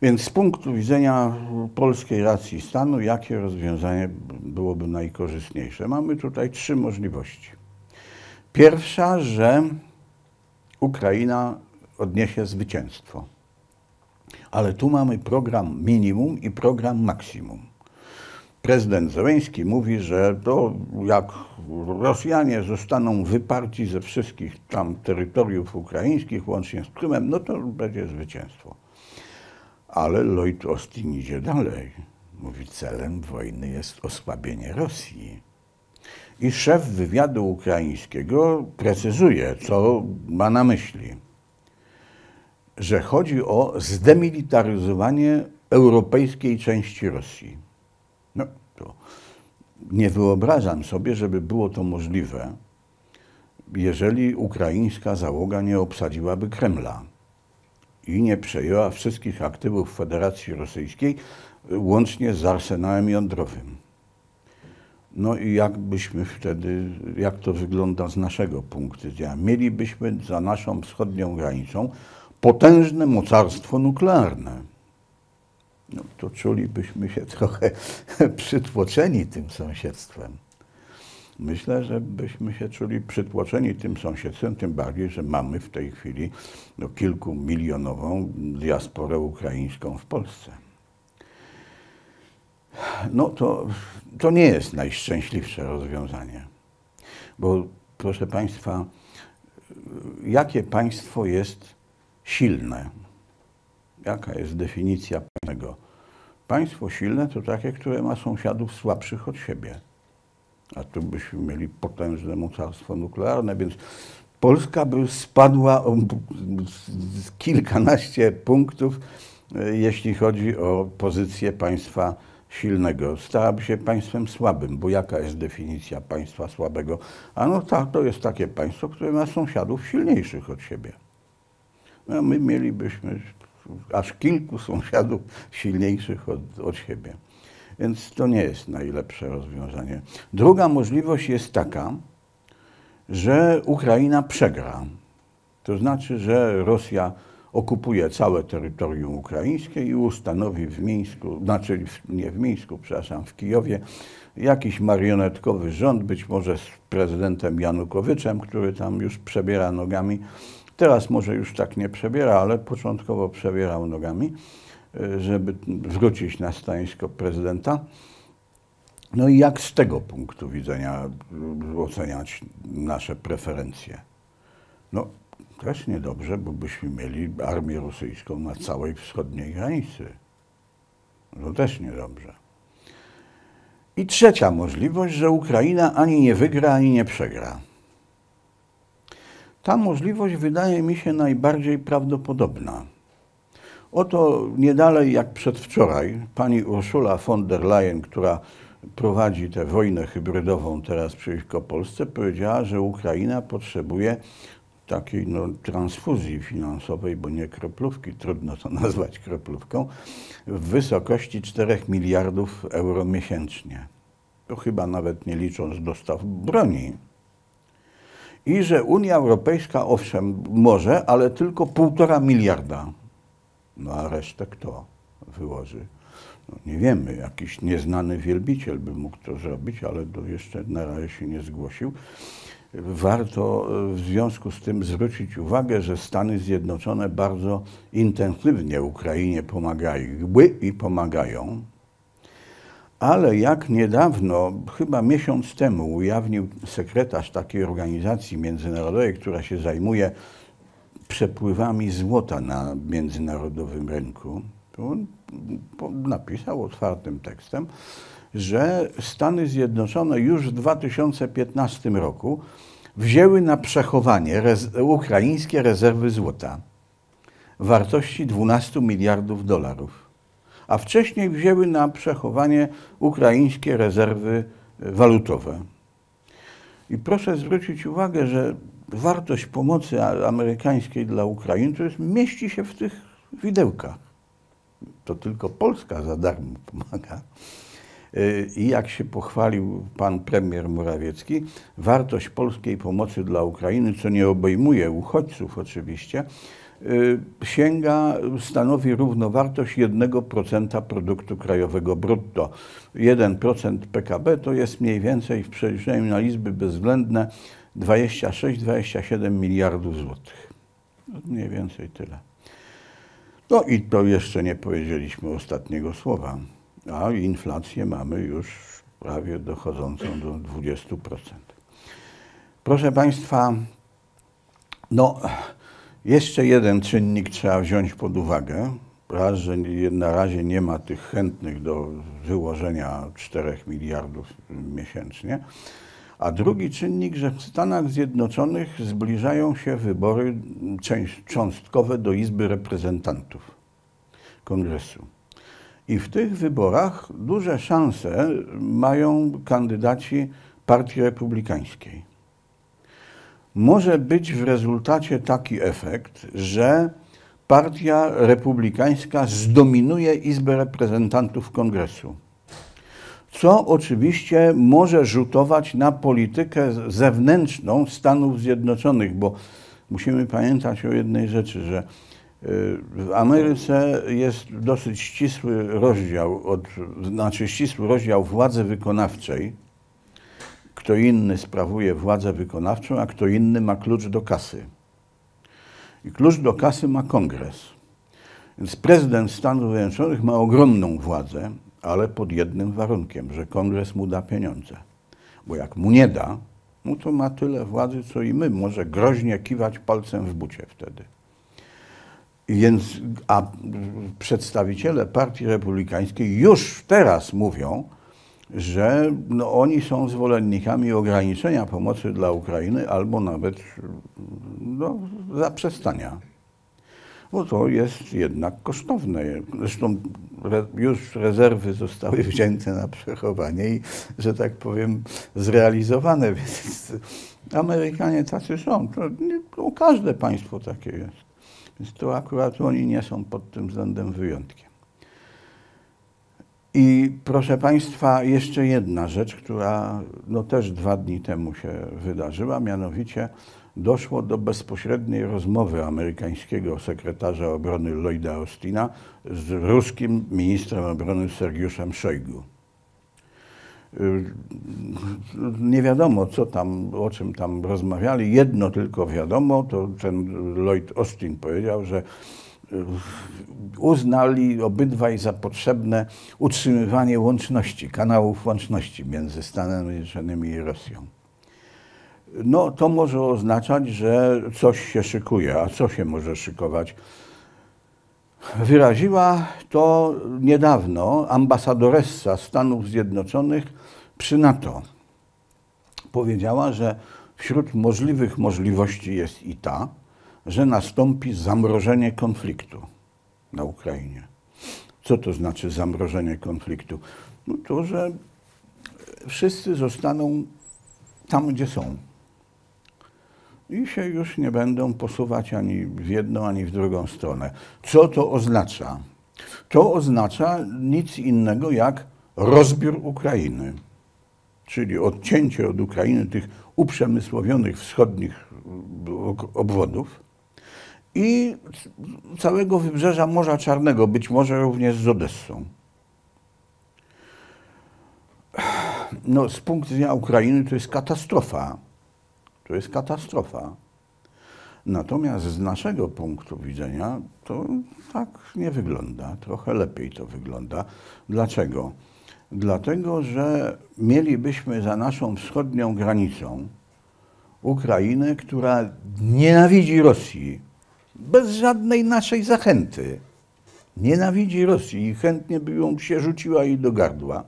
Więc z punktu widzenia polskiej racji stanu, jakie rozwiązanie byłoby najkorzystniejsze? Mamy tutaj trzy możliwości. Pierwsza, że Ukraina odniesie zwycięstwo. Ale tu mamy program minimum i program maksimum. Prezydent Zełenski mówi, że to jak Rosjanie zostaną wyparci ze wszystkich tam terytoriów ukraińskich, łącznie z Krymem, no to będzie zwycięstwo. Ale Lloyd Austin idzie dalej. Mówi, celem wojny jest osłabienie Rosji. I szef wywiadu ukraińskiego precyzuje, co ma na myśli. Że chodzi o zdemilitaryzowanie europejskiej części Rosji. No, to nie wyobrażam sobie, żeby było to możliwe, jeżeli ukraińska załoga nie obsadziłaby Kremla i nie przejęła wszystkich aktywów Federacji Rosyjskiej, łącznie z arsenałem jądrowym. No i jak byśmy wtedy, jak to wygląda z naszego punktu widzenia? Mielibyśmy za naszą wschodnią granicą potężne mocarstwo nuklearne. No to czulibyśmy się trochę przytłoczeni tym sąsiedztwem. Myślę, że byśmy się czuli przytłoczeni tym sąsiedztwem, tym bardziej, że mamy w tej chwili no, kilkumilionową diasporę ukraińską w Polsce. No to, to nie jest najszczęśliwsze rozwiązanie. Bo proszę Państwa, jakie państwo jest silne? Jaka jest definicja pewnego? Państwo silne to takie, które ma sąsiadów słabszych od siebie. A tu byśmy mieli potężne mocarstwo nuklearne, więc Polska by spadła o kilkanaście punktów, jeśli chodzi o pozycję państwa silnego. Stałaby się państwem słabym, bo jaka jest definicja państwa słabego? A no tak, to jest takie państwo, które ma sąsiadów silniejszych od siebie. No, my mielibyśmy aż kilku sąsiadów silniejszych od, od siebie. Więc to nie jest najlepsze rozwiązanie. Druga możliwość jest taka, że Ukraina przegra. To znaczy, że Rosja okupuje całe terytorium ukraińskie i ustanowi w Mińsku, znaczy nie w Mińsku, przepraszam, w Kijowie, jakiś marionetkowy rząd, być może z prezydentem Janukowiczem, który tam już przebiera nogami. Teraz może już tak nie przebiera, ale początkowo przebierał nogami, żeby wrócić na stanowisko prezydenta. No i jak z tego punktu widzenia oceniać nasze preferencje? No też niedobrze, bo byśmy mieli armię rosyjską na całej wschodniej granicy. No też niedobrze. I trzecia możliwość, że Ukraina ani nie wygra, ani nie przegra. Ta możliwość wydaje mi się najbardziej prawdopodobna. Oto nie dalej jak przedwczoraj pani Ursula von der Leyen, która prowadzi tę wojnę hybrydową teraz przeciwko Polsce, powiedziała, że Ukraina potrzebuje takiej no, transfuzji finansowej, bo nie kroplówki, trudno to nazwać kroplówką, w wysokości czterech miliardów euro miesięcznie. To chyba nawet nie licząc dostaw broni. I że Unia Europejska, owszem, może, ale tylko półtora miliarda. No a resztę kto wyłoży? No, nie wiemy, jakiś nieznany wielbiciel by mógł to zrobić, ale to jeszcze na razie się nie zgłosił. Warto w związku z tym zwrócić uwagę, że Stany Zjednoczone bardzo intensywnie Ukrainie pomagały i pomagają. Ale jak niedawno, chyba miesiąc temu, ujawnił sekretarz takiej organizacji międzynarodowej, która się zajmuje przepływami złota na międzynarodowym rynku, to on napisał otwartym tekstem, że Stany Zjednoczone już w dwa tysiące piętnastym roku wzięły na przechowanie rez ukraińskie rezerwy złota w wartości dwunastu miliardów dolarów, a wcześniej wzięły na przechowanie ukraińskie rezerwy walutowe. I proszę zwrócić uwagę, że wartość pomocy amerykańskiej dla Ukrainy to jest, mieści się w tych widełkach. To tylko Polska za darmo pomaga. I jak się pochwalił pan premier Morawiecki, wartość polskiej pomocy dla Ukrainy, co nie obejmuje uchodźców oczywiście, sięga, stanowi równowartość jednego procenta produktu krajowego brutto. jeden procent P K B to jest mniej więcej w przeliczeniu na liczby bezwzględne dwadzieścia sześć do dwudziestu siedmiu miliardów złotych. Mniej więcej tyle. No i to jeszcze nie powiedzieliśmy ostatniego słowa, a inflację mamy już prawie dochodzącą do dwudziestu procent. Proszę państwa, no jeszcze jeden czynnik trzeba wziąć pod uwagę. Raz, że na razie nie ma tych chętnych do wyłożenia czterech miliardów miesięcznie. A drugi czynnik, że w Stanach Zjednoczonych zbliżają się wybory cząstkowe do Izby Reprezentantów Kongresu. I w tych wyborach duże szanse mają kandydaci Partii Republikańskiej. Może być w rezultacie taki efekt, że Partia Republikańska zdominuje Izbę Reprezentantów Kongresu, co oczywiście może rzutować na politykę zewnętrzną Stanów Zjednoczonych, bo musimy pamiętać o jednej rzeczy, że w Ameryce jest dosyć ścisły rozdział, od, znaczy ścisły rozdział władzy wykonawczej. Kto inny sprawuje władzę wykonawczą, a kto inny ma klucz do kasy. I klucz do kasy ma Kongres. Więc prezydent Stanów Zjednoczonych ma ogromną władzę, ale pod jednym warunkiem, że Kongres mu da pieniądze. Bo jak mu nie da, no to ma tyle władzy, co i my. Może groźnie kiwać palcem w bucie wtedy. Więc, a przedstawiciele Partii Republikańskiej już teraz mówią, że no, oni są zwolennikami ograniczenia pomocy dla Ukrainy albo nawet no, zaprzestania. Bo to jest jednak kosztowne. Zresztą re, już rezerwy zostały wzięte na przechowanie i, że tak powiem, zrealizowane. Więc Amerykanie tacy są. To, to każde państwo takie jest. Więc to akurat oni nie są pod tym względem wyjątkiem. I proszę państwa, jeszcze jedna rzecz, która no, też dwa dni temu się wydarzyła, mianowicie doszło do bezpośredniej rozmowy amerykańskiego sekretarza obrony Lloyda Austina z ruskim ministrem obrony Sergiuszem Szojgu. Nie wiadomo, co tam, o czym tam rozmawiali. Jedno tylko wiadomo, to ten Lloyd Austin powiedział, że uznali obydwaj za potrzebne utrzymywanie łączności, kanałów łączności między Stanami Zjednoczonymi i Rosją. No to może oznaczać, że coś się szykuje. A co się może szykować? Wyraziła to niedawno ambasadoressa Stanów Zjednoczonych przy NATO. Powiedziała, że wśród możliwych możliwości jest i ta, że nastąpi zamrożenie konfliktu na Ukrainie. Co to znaczy zamrożenie konfliktu? No to, że wszyscy zostaną tam, gdzie są. I się już nie będą posuwać ani w jedną, ani w drugą stronę. Co to oznacza? To oznacza nic innego jak rozbiór Ukrainy. Czyli odcięcie od Ukrainy tych uprzemysłowionych wschodnich obwodów i całego wybrzeża Morza Czarnego, być może również z Odessą. No, z punktu widzenia Ukrainy to jest katastrofa. To jest katastrofa. Natomiast z naszego punktu widzenia to tak nie wygląda. Trochę lepiej to wygląda. Dlaczego? Dlatego, że mielibyśmy za naszą wschodnią granicą Ukrainę, która nienawidzi Rosji, bez żadnej naszej zachęty. Nienawidzi Rosji i chętnie by ją się rzuciła jej do gardła.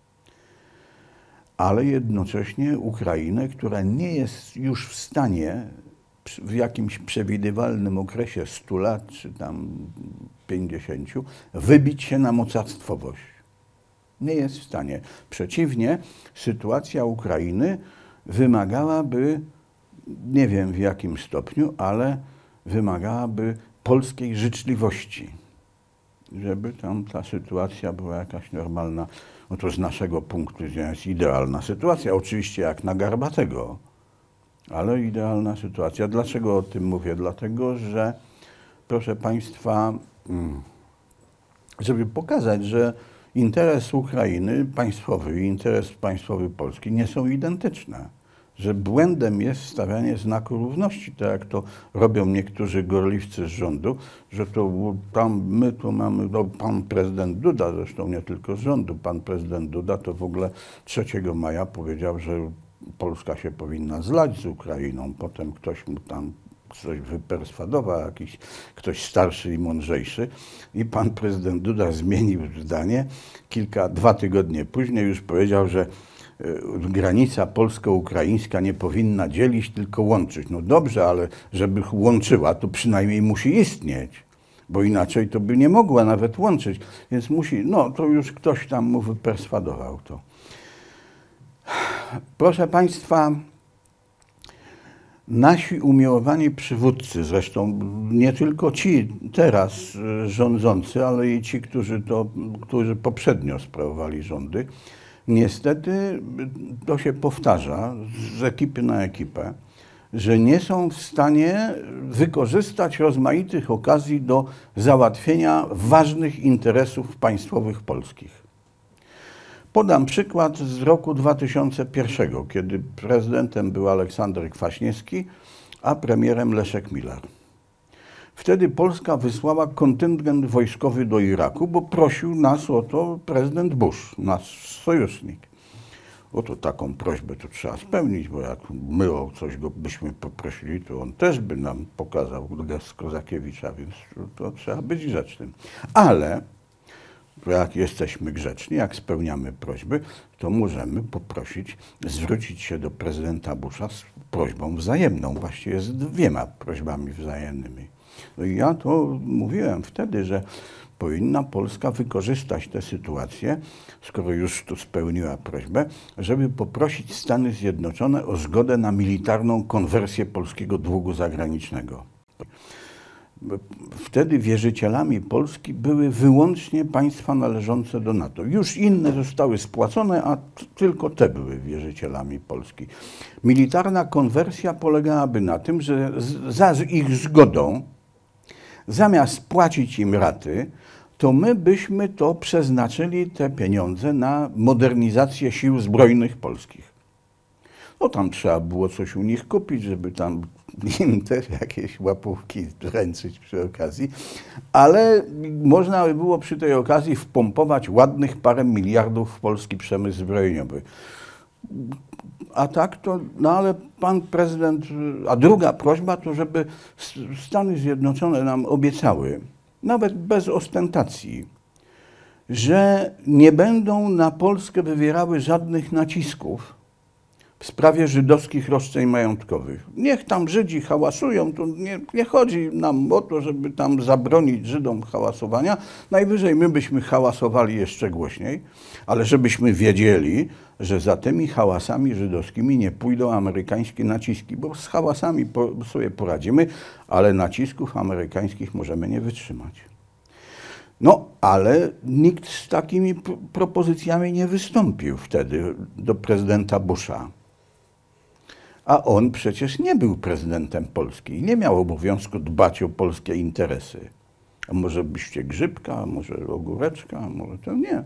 Ale jednocześnie Ukrainę, która nie jest już w stanie w jakimś przewidywalnym okresie stu lat, czy tam pięćdziesięciu, wybić się na mocarstwowość. Nie jest w stanie. Przeciwnie, sytuacja Ukrainy wymagałaby, nie wiem w jakim stopniu, ale wymagałaby polskiej życzliwości, żeby tam ta sytuacja była jakaś normalna. no to z naszego punktu widzenia jest idealna sytuacja. Oczywiście jak na Garbatego, ale idealna sytuacja. Dlaczego o tym mówię? Dlatego, że proszę Państwa, żeby pokazać, że interes Ukrainy państwowy i interes państwowy Polski nie są identyczne. Że błędem jest stawianie znaku równości, tak jak to robią niektórzy gorliwcy z rządu, że to tam my tu mamy, no pan prezydent Duda, zresztą nie tylko z rządu, pan prezydent Duda to w ogóle trzeciego maja powiedział, że Polska się powinna zlać z Ukrainą. Potem ktoś mu tam coś wyperswadował, jakiś ktoś starszy i mądrzejszy i pan prezydent Duda zmienił zdanie. Kilka, dwa tygodnie później już powiedział, że granica polsko-ukraińska nie powinna dzielić, tylko łączyć. No dobrze, ale żeby łączyła, to przynajmniej musi istnieć, bo inaczej to by nie mogła nawet łączyć. Więc musi, no to już ktoś tam mu wyperswadował to. Proszę Państwa, nasi umiłowani przywódcy, zresztą nie tylko ci teraz rządzący, ale i ci, którzy, to, którzy poprzednio sprawowali rządy, niestety to się powtarza z ekipy na ekipę, że nie są w stanie wykorzystać rozmaitych okazji do załatwienia ważnych interesów państwowych polskich. Podam przykład z roku dwa tysiące pierwszego, kiedy prezydentem był Aleksander Kwaśniewski, a premierem Leszek Miller. Wtedy Polska wysłała kontyngent wojskowy do Iraku, bo prosił nas o to prezydent Bush, nasz sojusznik. Oto taką prośbę to trzeba spełnić, bo jak my o coś go byśmy poprosili, to on też by nam pokazał gest Kozakiewicza, więc to trzeba być grzecznym. Ale jak jesteśmy grzeczni, jak spełniamy prośby, to możemy poprosić, zwrócić się do prezydenta Busha z prośbą wzajemną, właściwie z dwiema prośbami wzajemnymi. No i ja to mówiłem wtedy, że powinna Polska wykorzystać tę sytuację, skoro już tu spełniła prośbę, żeby poprosić Stany Zjednoczone o zgodę na militarną konwersję polskiego długu zagranicznego. Wtedy wierzycielami Polski były wyłącznie państwa należące do NATO. Już inne zostały spłacone, a tylko te były wierzycielami Polski. Militarna konwersja polegałaby na tym, że za ich zgodą, zamiast płacić im raty, to my byśmy to przeznaczyli, te pieniądze, na modernizację sił zbrojnych polskich. No tam trzeba było coś u nich kupić, żeby tam im też jakieś łapówki ręczyć przy okazji, ale można by było przy tej okazji wpompować ładnych parę miliardów w polski przemysł zbrojeniowy. A tak to, no ale pan prezydent, a druga prośba to, żeby Stany Zjednoczone nam obiecały, nawet bez ostentacji, że nie będą na Polskę wywierały żadnych nacisków w sprawie żydowskich roszczeń majątkowych. Niech tam Żydzi hałasują, to nie, nie chodzi nam o to, żeby tam zabronić Żydom hałasowania. Najwyżej my byśmy hałasowali jeszcze głośniej, ale żebyśmy wiedzieli, że za tymi hałasami żydowskimi nie pójdą amerykańskie naciski, bo z hałasami po, sobie poradzimy, ale nacisków amerykańskich możemy nie wytrzymać. No, ale nikt z takimi propozycjami nie wystąpił wtedy do prezydenta Busha. A on przecież nie był prezydentem Polski i nie miał obowiązku dbać o polskie interesy. A może byście Grzybka, a może Ogóreczka, a może to nie.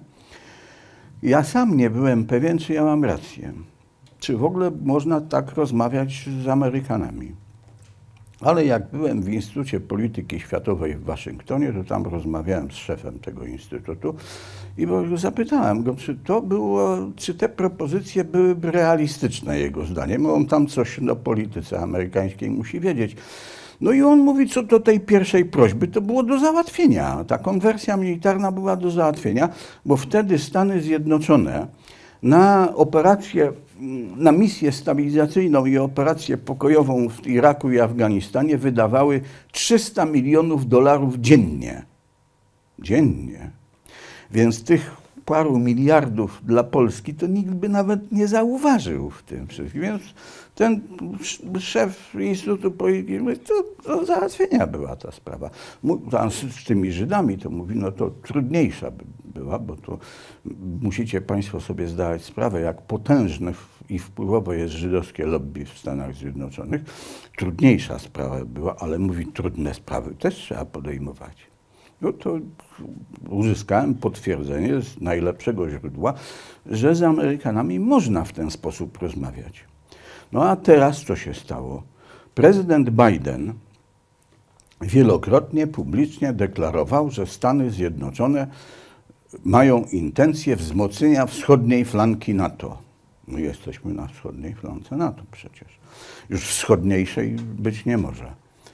Ja sam nie byłem pewien, czy ja mam rację. Czy w ogóle można tak rozmawiać z Amerykanami. Ale jak byłem w Instytucie Polityki Światowej w Waszyngtonie, to tam rozmawiałem z szefem tego instytutu i zapytałem go, czy to było, czy te propozycje byłyby realistyczne jego zdaniem. On tam coś o polityce amerykańskiej musi wiedzieć. No i on mówi, co do tej pierwszej prośby, to było do załatwienia. Ta konwersja militarna była do załatwienia, bo wtedy Stany Zjednoczone na operację, na misję stabilizacyjną i operację pokojową w Iraku i Afganistanie wydawały trzysta milionów dolarów dziennie. Dziennie. Więc tych paru miliardów dla Polski, to nikt by nawet nie zauważył w tym wszystkim. Więc ten szef Instytutu Polityki mówi, to do załatwienia była ta sprawa. Tam z tymi Żydami to mówi, no to trudniejsza by była, bo to musicie Państwo sobie zdawać sprawę, jak potężne i wpływowe jest żydowskie lobby w Stanach Zjednoczonych. Trudniejsza sprawa była, ale mówi, trudne sprawy też trzeba podejmować. No to uzyskałem potwierdzenie z najlepszego źródła, że z Amerykanami można w ten sposób rozmawiać. No a teraz co się stało? Prezydent Biden wielokrotnie publicznie deklarował, że Stany Zjednoczone mają intencję wzmocnienia wschodniej flanki NATO. My jesteśmy na wschodniej flance NATO przecież. Już wschodniejszej być nie może.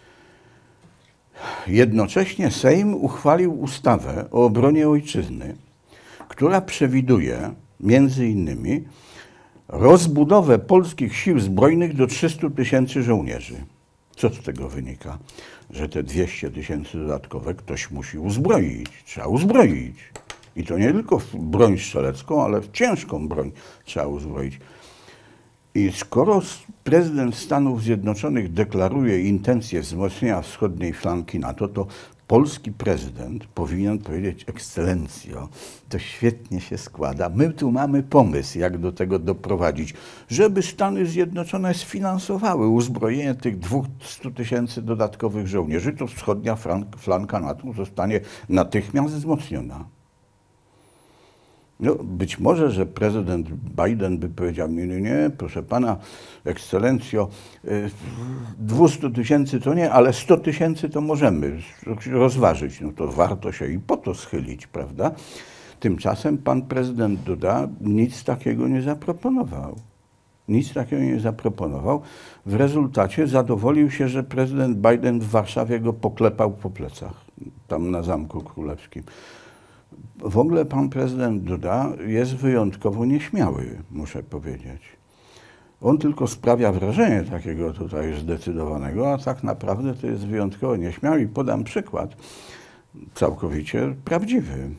Jednocześnie Sejm uchwalił ustawę o obronie ojczyzny, która przewiduje między innymi rozbudowę polskich sił zbrojnych do trzystu tysięcy żołnierzy. Co z tego wynika? Że te dwieście tysięcy dodatkowe ktoś musi uzbroić. Trzeba uzbroić. I to nie tylko w broń strzelecką, ale w ciężką broń trzeba uzbroić. I skoro prezydent Stanów Zjednoczonych deklaruje intencję wzmocnienia wschodniej flanki NATO, to polski prezydent powinien powiedzieć: ekscelencjo, to świetnie się składa. My tu mamy pomysł, jak do tego doprowadzić, żeby Stany Zjednoczone sfinansowały uzbrojenie tych dwustu tysięcy dodatkowych żołnierzy, to wschodnia flanka NATO zostanie natychmiast wzmocniona. No, być może, że prezydent Biden by powiedział: nie, nie, nie, proszę pana, ekscelencjo, dwieście tysięcy to nie, ale sto tysięcy to możemy rozważyć. No to warto się i po to schylić, prawda? Tymczasem pan prezydent Duda nic takiego nie zaproponował. Nic takiego nie zaproponował. W rezultacie zadowolił się, że prezydent Biden w Warszawie go poklepał po plecach, tam na Zamku Królewskim. W ogóle pan prezydent Duda jest wyjątkowo nieśmiały, muszę powiedzieć. On tylko sprawia wrażenie takiego tutaj zdecydowanego, a tak naprawdę to jest wyjątkowo nieśmiały. I podam przykład całkowicie prawdziwy.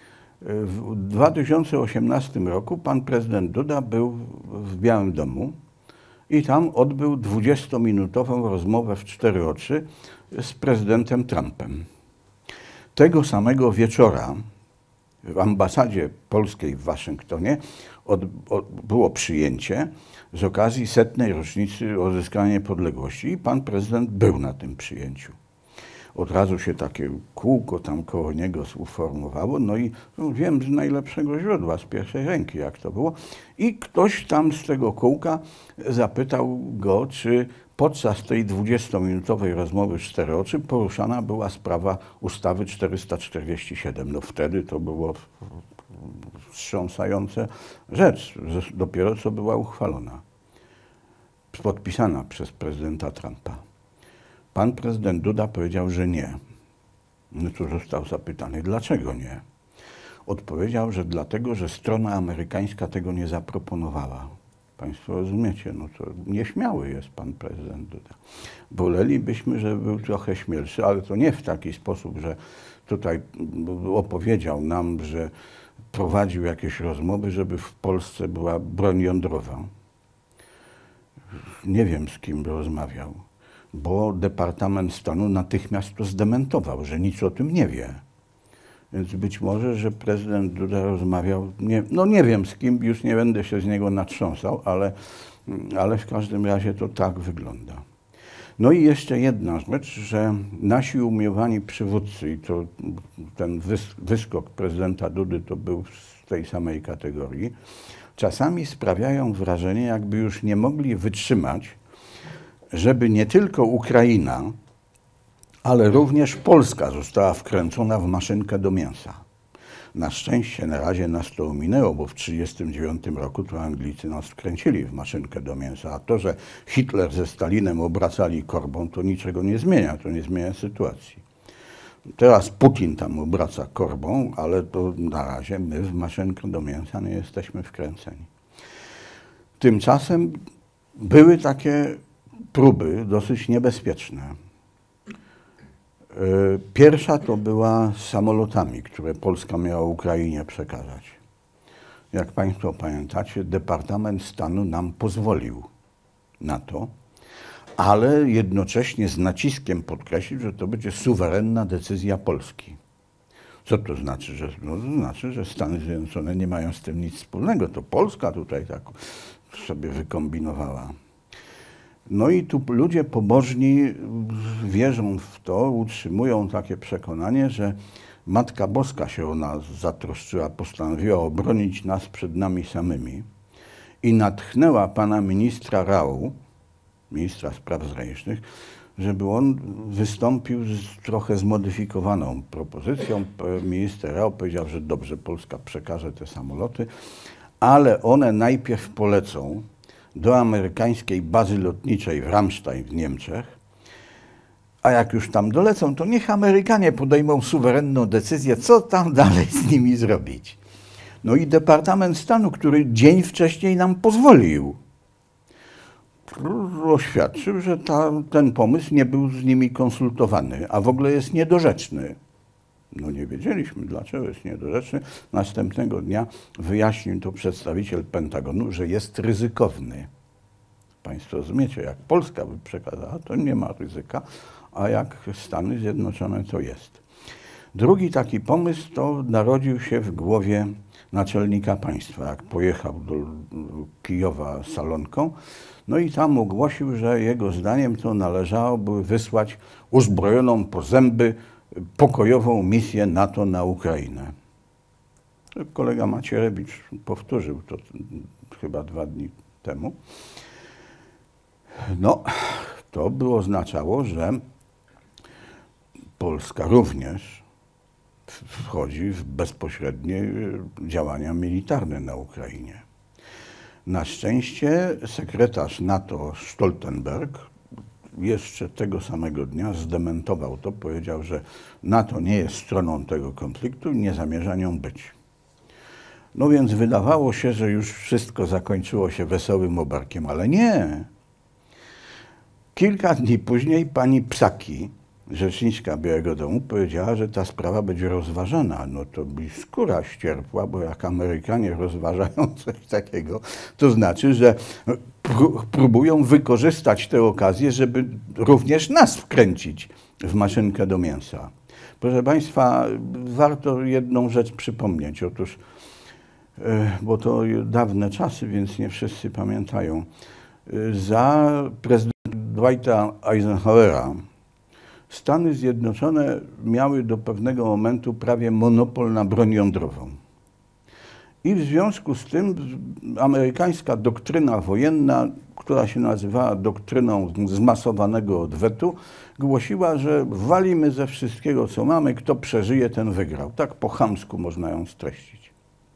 W dwa tysiące osiemnastym roku pan prezydent Duda był w Białym Domu i tam odbył dwudziestominutową rozmowę w cztery oczy z prezydentem Trumpem. Tego samego wieczora w ambasadzie polskiej w Waszyngtonie od, od, było przyjęcie z okazji setnej rocznicy odzyskania niepodległości i pan prezydent był na tym przyjęciu. Od razu się takie kółko tam koło niego uformowało, no i no, wiem z najlepszego źródła, z pierwszej ręki, jak to było. I ktoś tam z tego kółka zapytał go, czy podczas tej dwudziestominutowej rozmowy w cztery oczy poruszana była sprawa ustawy czterysta czterdzieści siedem. No wtedy to było wstrząsająca rzecz, dopiero co była uchwalona, podpisana przez prezydenta Trumpa. Pan prezydent Duda powiedział, że nie. No to został zapytany, dlaczego nie? Odpowiedział, że dlatego, że strona amerykańska tego nie zaproponowała. Państwo rozumiecie, no to nieśmiały jest pan prezydent Duda. Wolelibyśmy, żeby był trochę śmielszy, ale to nie w taki sposób, że tutaj opowiedział nam, że prowadził jakieś rozmowy, żeby w Polsce była broń jądrowa. Nie wiem, z kim rozmawiał, bo Departament Stanu natychmiast to zdementował, że nic o tym nie wie. Więc być może, że prezydent Duda rozmawiał, nie, no nie wiem z kim, już nie będę się z niego natrząsał, ale, ale w każdym razie to tak wygląda. No i jeszcze jedna rzecz, że nasi umiłowani przywódcy, i to ten wyskok prezydenta Dudy to był z tej samej kategorii, czasami sprawiają wrażenie, jakby już nie mogli wytrzymać, żeby nie tylko Ukraina, ale również Polska została wkręcona w maszynkę do mięsa. Na szczęście na razie nas to ominęło, bo w tysiąc dziewięćset trzydziestym dziewiątym roku to Anglicy nas wkręcili w maszynkę do mięsa, a to, że Hitler ze Stalinem obracali korbą, to niczego nie zmienia, to nie zmienia sytuacji. Teraz Putin tam obraca korbą, ale to na razie my w maszynkę do mięsa nie jesteśmy wkręceni. Tymczasem były takie próby dosyć niebezpieczne. Pierwsza to była z samolotami, które Polska miała Ukrainie przekazać. jak Państwo pamiętacie, Departament Stanu nam pozwolił na to, ale jednocześnie z naciskiem podkreślił, że to będzie suwerenna decyzja Polski. Co to znaczy? Że, no, to znaczy, że Stany Zjednoczone nie mają z tym nic wspólnego. To Polska tutaj tak sobie wykombinowała. No i tu ludzie pobożni wierzą w to, utrzymują takie przekonanie, że Matka Boska się o nas zatroszczyła, postanowiła obronić nas przed nami samymi i natchnęła pana ministra Rau, ministra spraw zagranicznych, żeby on wystąpił z trochę zmodyfikowaną propozycją. Minister Rau powiedział, że dobrze, Polska przekaże te samoloty, ale one najpierw polecą do amerykańskiej bazy lotniczej w Ramstein w Niemczech, a jak już tam dolecą, to niech Amerykanie podejmą suwerenną decyzję, co tam dalej z nimi zrobić. No i Departament Stanu, który dzień wcześniej nam pozwolił, oświadczył, że ta, ten pomysł nie był z nimi konsultowany, a w ogóle jest niedorzeczny. No nie wiedzieliśmy, dlaczego jest niedorzeczny. Następnego dnia wyjaśnił to przedstawiciel Pentagonu, że jest ryzykowny. Państwo rozumiecie, jak Polska by przekazała, to nie ma ryzyka, a jak Stany Zjednoczone to jest. Drugi taki pomysł to narodził się w głowie naczelnika państwa, jak pojechał do Kijowa salonką, no i tam ogłosił, że jego zdaniem to należałoby wysłać uzbrojoną po zęby pokojową misję NATO na Ukrainę. Kolega Macierewicz powtórzył to chyba dwa dni temu. No, to by oznaczało, że Polska również wchodzi w bezpośrednie działania militarne na Ukrainie. Na szczęście sekretarz NATO Stoltenberg jeszcze tego samego dnia zdementował to, powiedział, że NATO nie jest stroną tego konfliktu i nie zamierza nią być. No więc wydawało się, że już wszystko zakończyło się wesołym obarkiem, ale nie. Kilka dni później pani Psaki, rzeczniczka Białego Domu, powiedziała, że ta sprawa będzie rozważana. No to by skóra ścierpła, bo jak Amerykanie rozważają coś takiego, to znaczy, że próbują wykorzystać tę okazję, żeby również nas wkręcić w maszynkę do mięsa. Proszę Państwa, warto jedną rzecz przypomnieć. Otóż, bo to dawne czasy, więc nie wszyscy pamiętają, za prezydenta Dwighta Eisenhowera Stany Zjednoczone miały do pewnego momentu prawie monopol na broń jądrową. I w związku z tym amerykańska doktryna wojenna, która się nazywała doktryną zmasowanego odwetu, głosiła, że walimy ze wszystkiego, co mamy, kto przeżyje, ten wygrał. Tak po chamsku można ją streścić.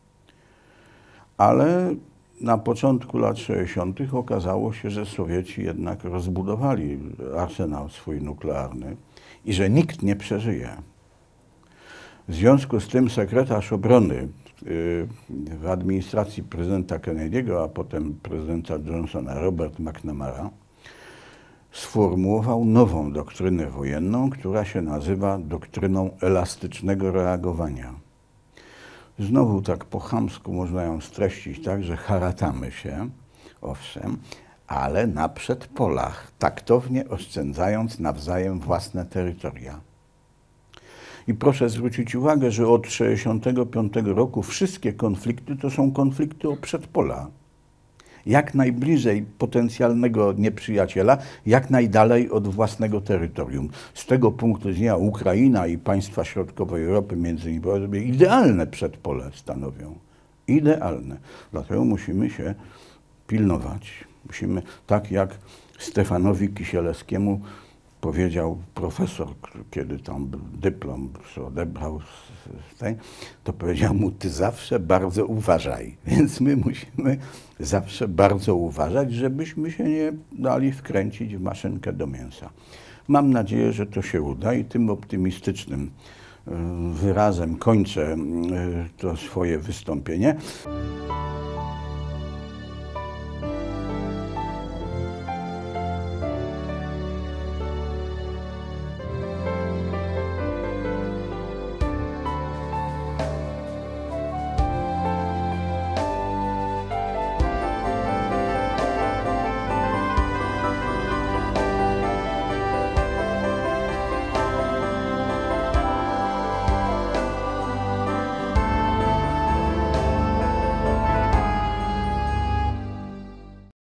Ale na początku lat sześćdziesiątych okazało się, że Sowieci jednak rozbudowali arsenał swój nuklearny i że nikt nie przeżyje. W związku z tym sekretarz obrony w administracji prezydenta Kennedy'ego, a potem prezydenta Johnsona, Robert McNamara, sformułował nową doktrynę wojenną, która się nazywa doktryną elastycznego reagowania. Znowu tak po chamsku można ją streścić tak, że haratamy się, owszem, ale na przedpolach, taktownie oszczędzając nawzajem własne terytoria. I proszę zwrócić uwagę, że od tysiąc dziewięćset sześćdziesiątego piątego roku wszystkie konflikty to są konflikty o przedpola. Jak najbliżej potencjalnego nieprzyjaciela, jak najdalej od własnego terytorium. Z tego punktu widzenia Ukraina i państwa środkowej Europy między innymi idealne przedpole stanowią. Idealne. Dlatego musimy się pilnować. Musimy, tak jak Stefanowi Kisielewskiemu powiedział profesor, kiedy tam dyplom odebrał z tej, to powiedział mu, ty zawsze bardzo uważaj. Więc my musimy zawsze bardzo uważać, żebyśmy się nie dali wkręcić w maszynkę do mięsa. Mam nadzieję, że to się uda i tym optymistycznym wyrazem kończę to swoje wystąpienie.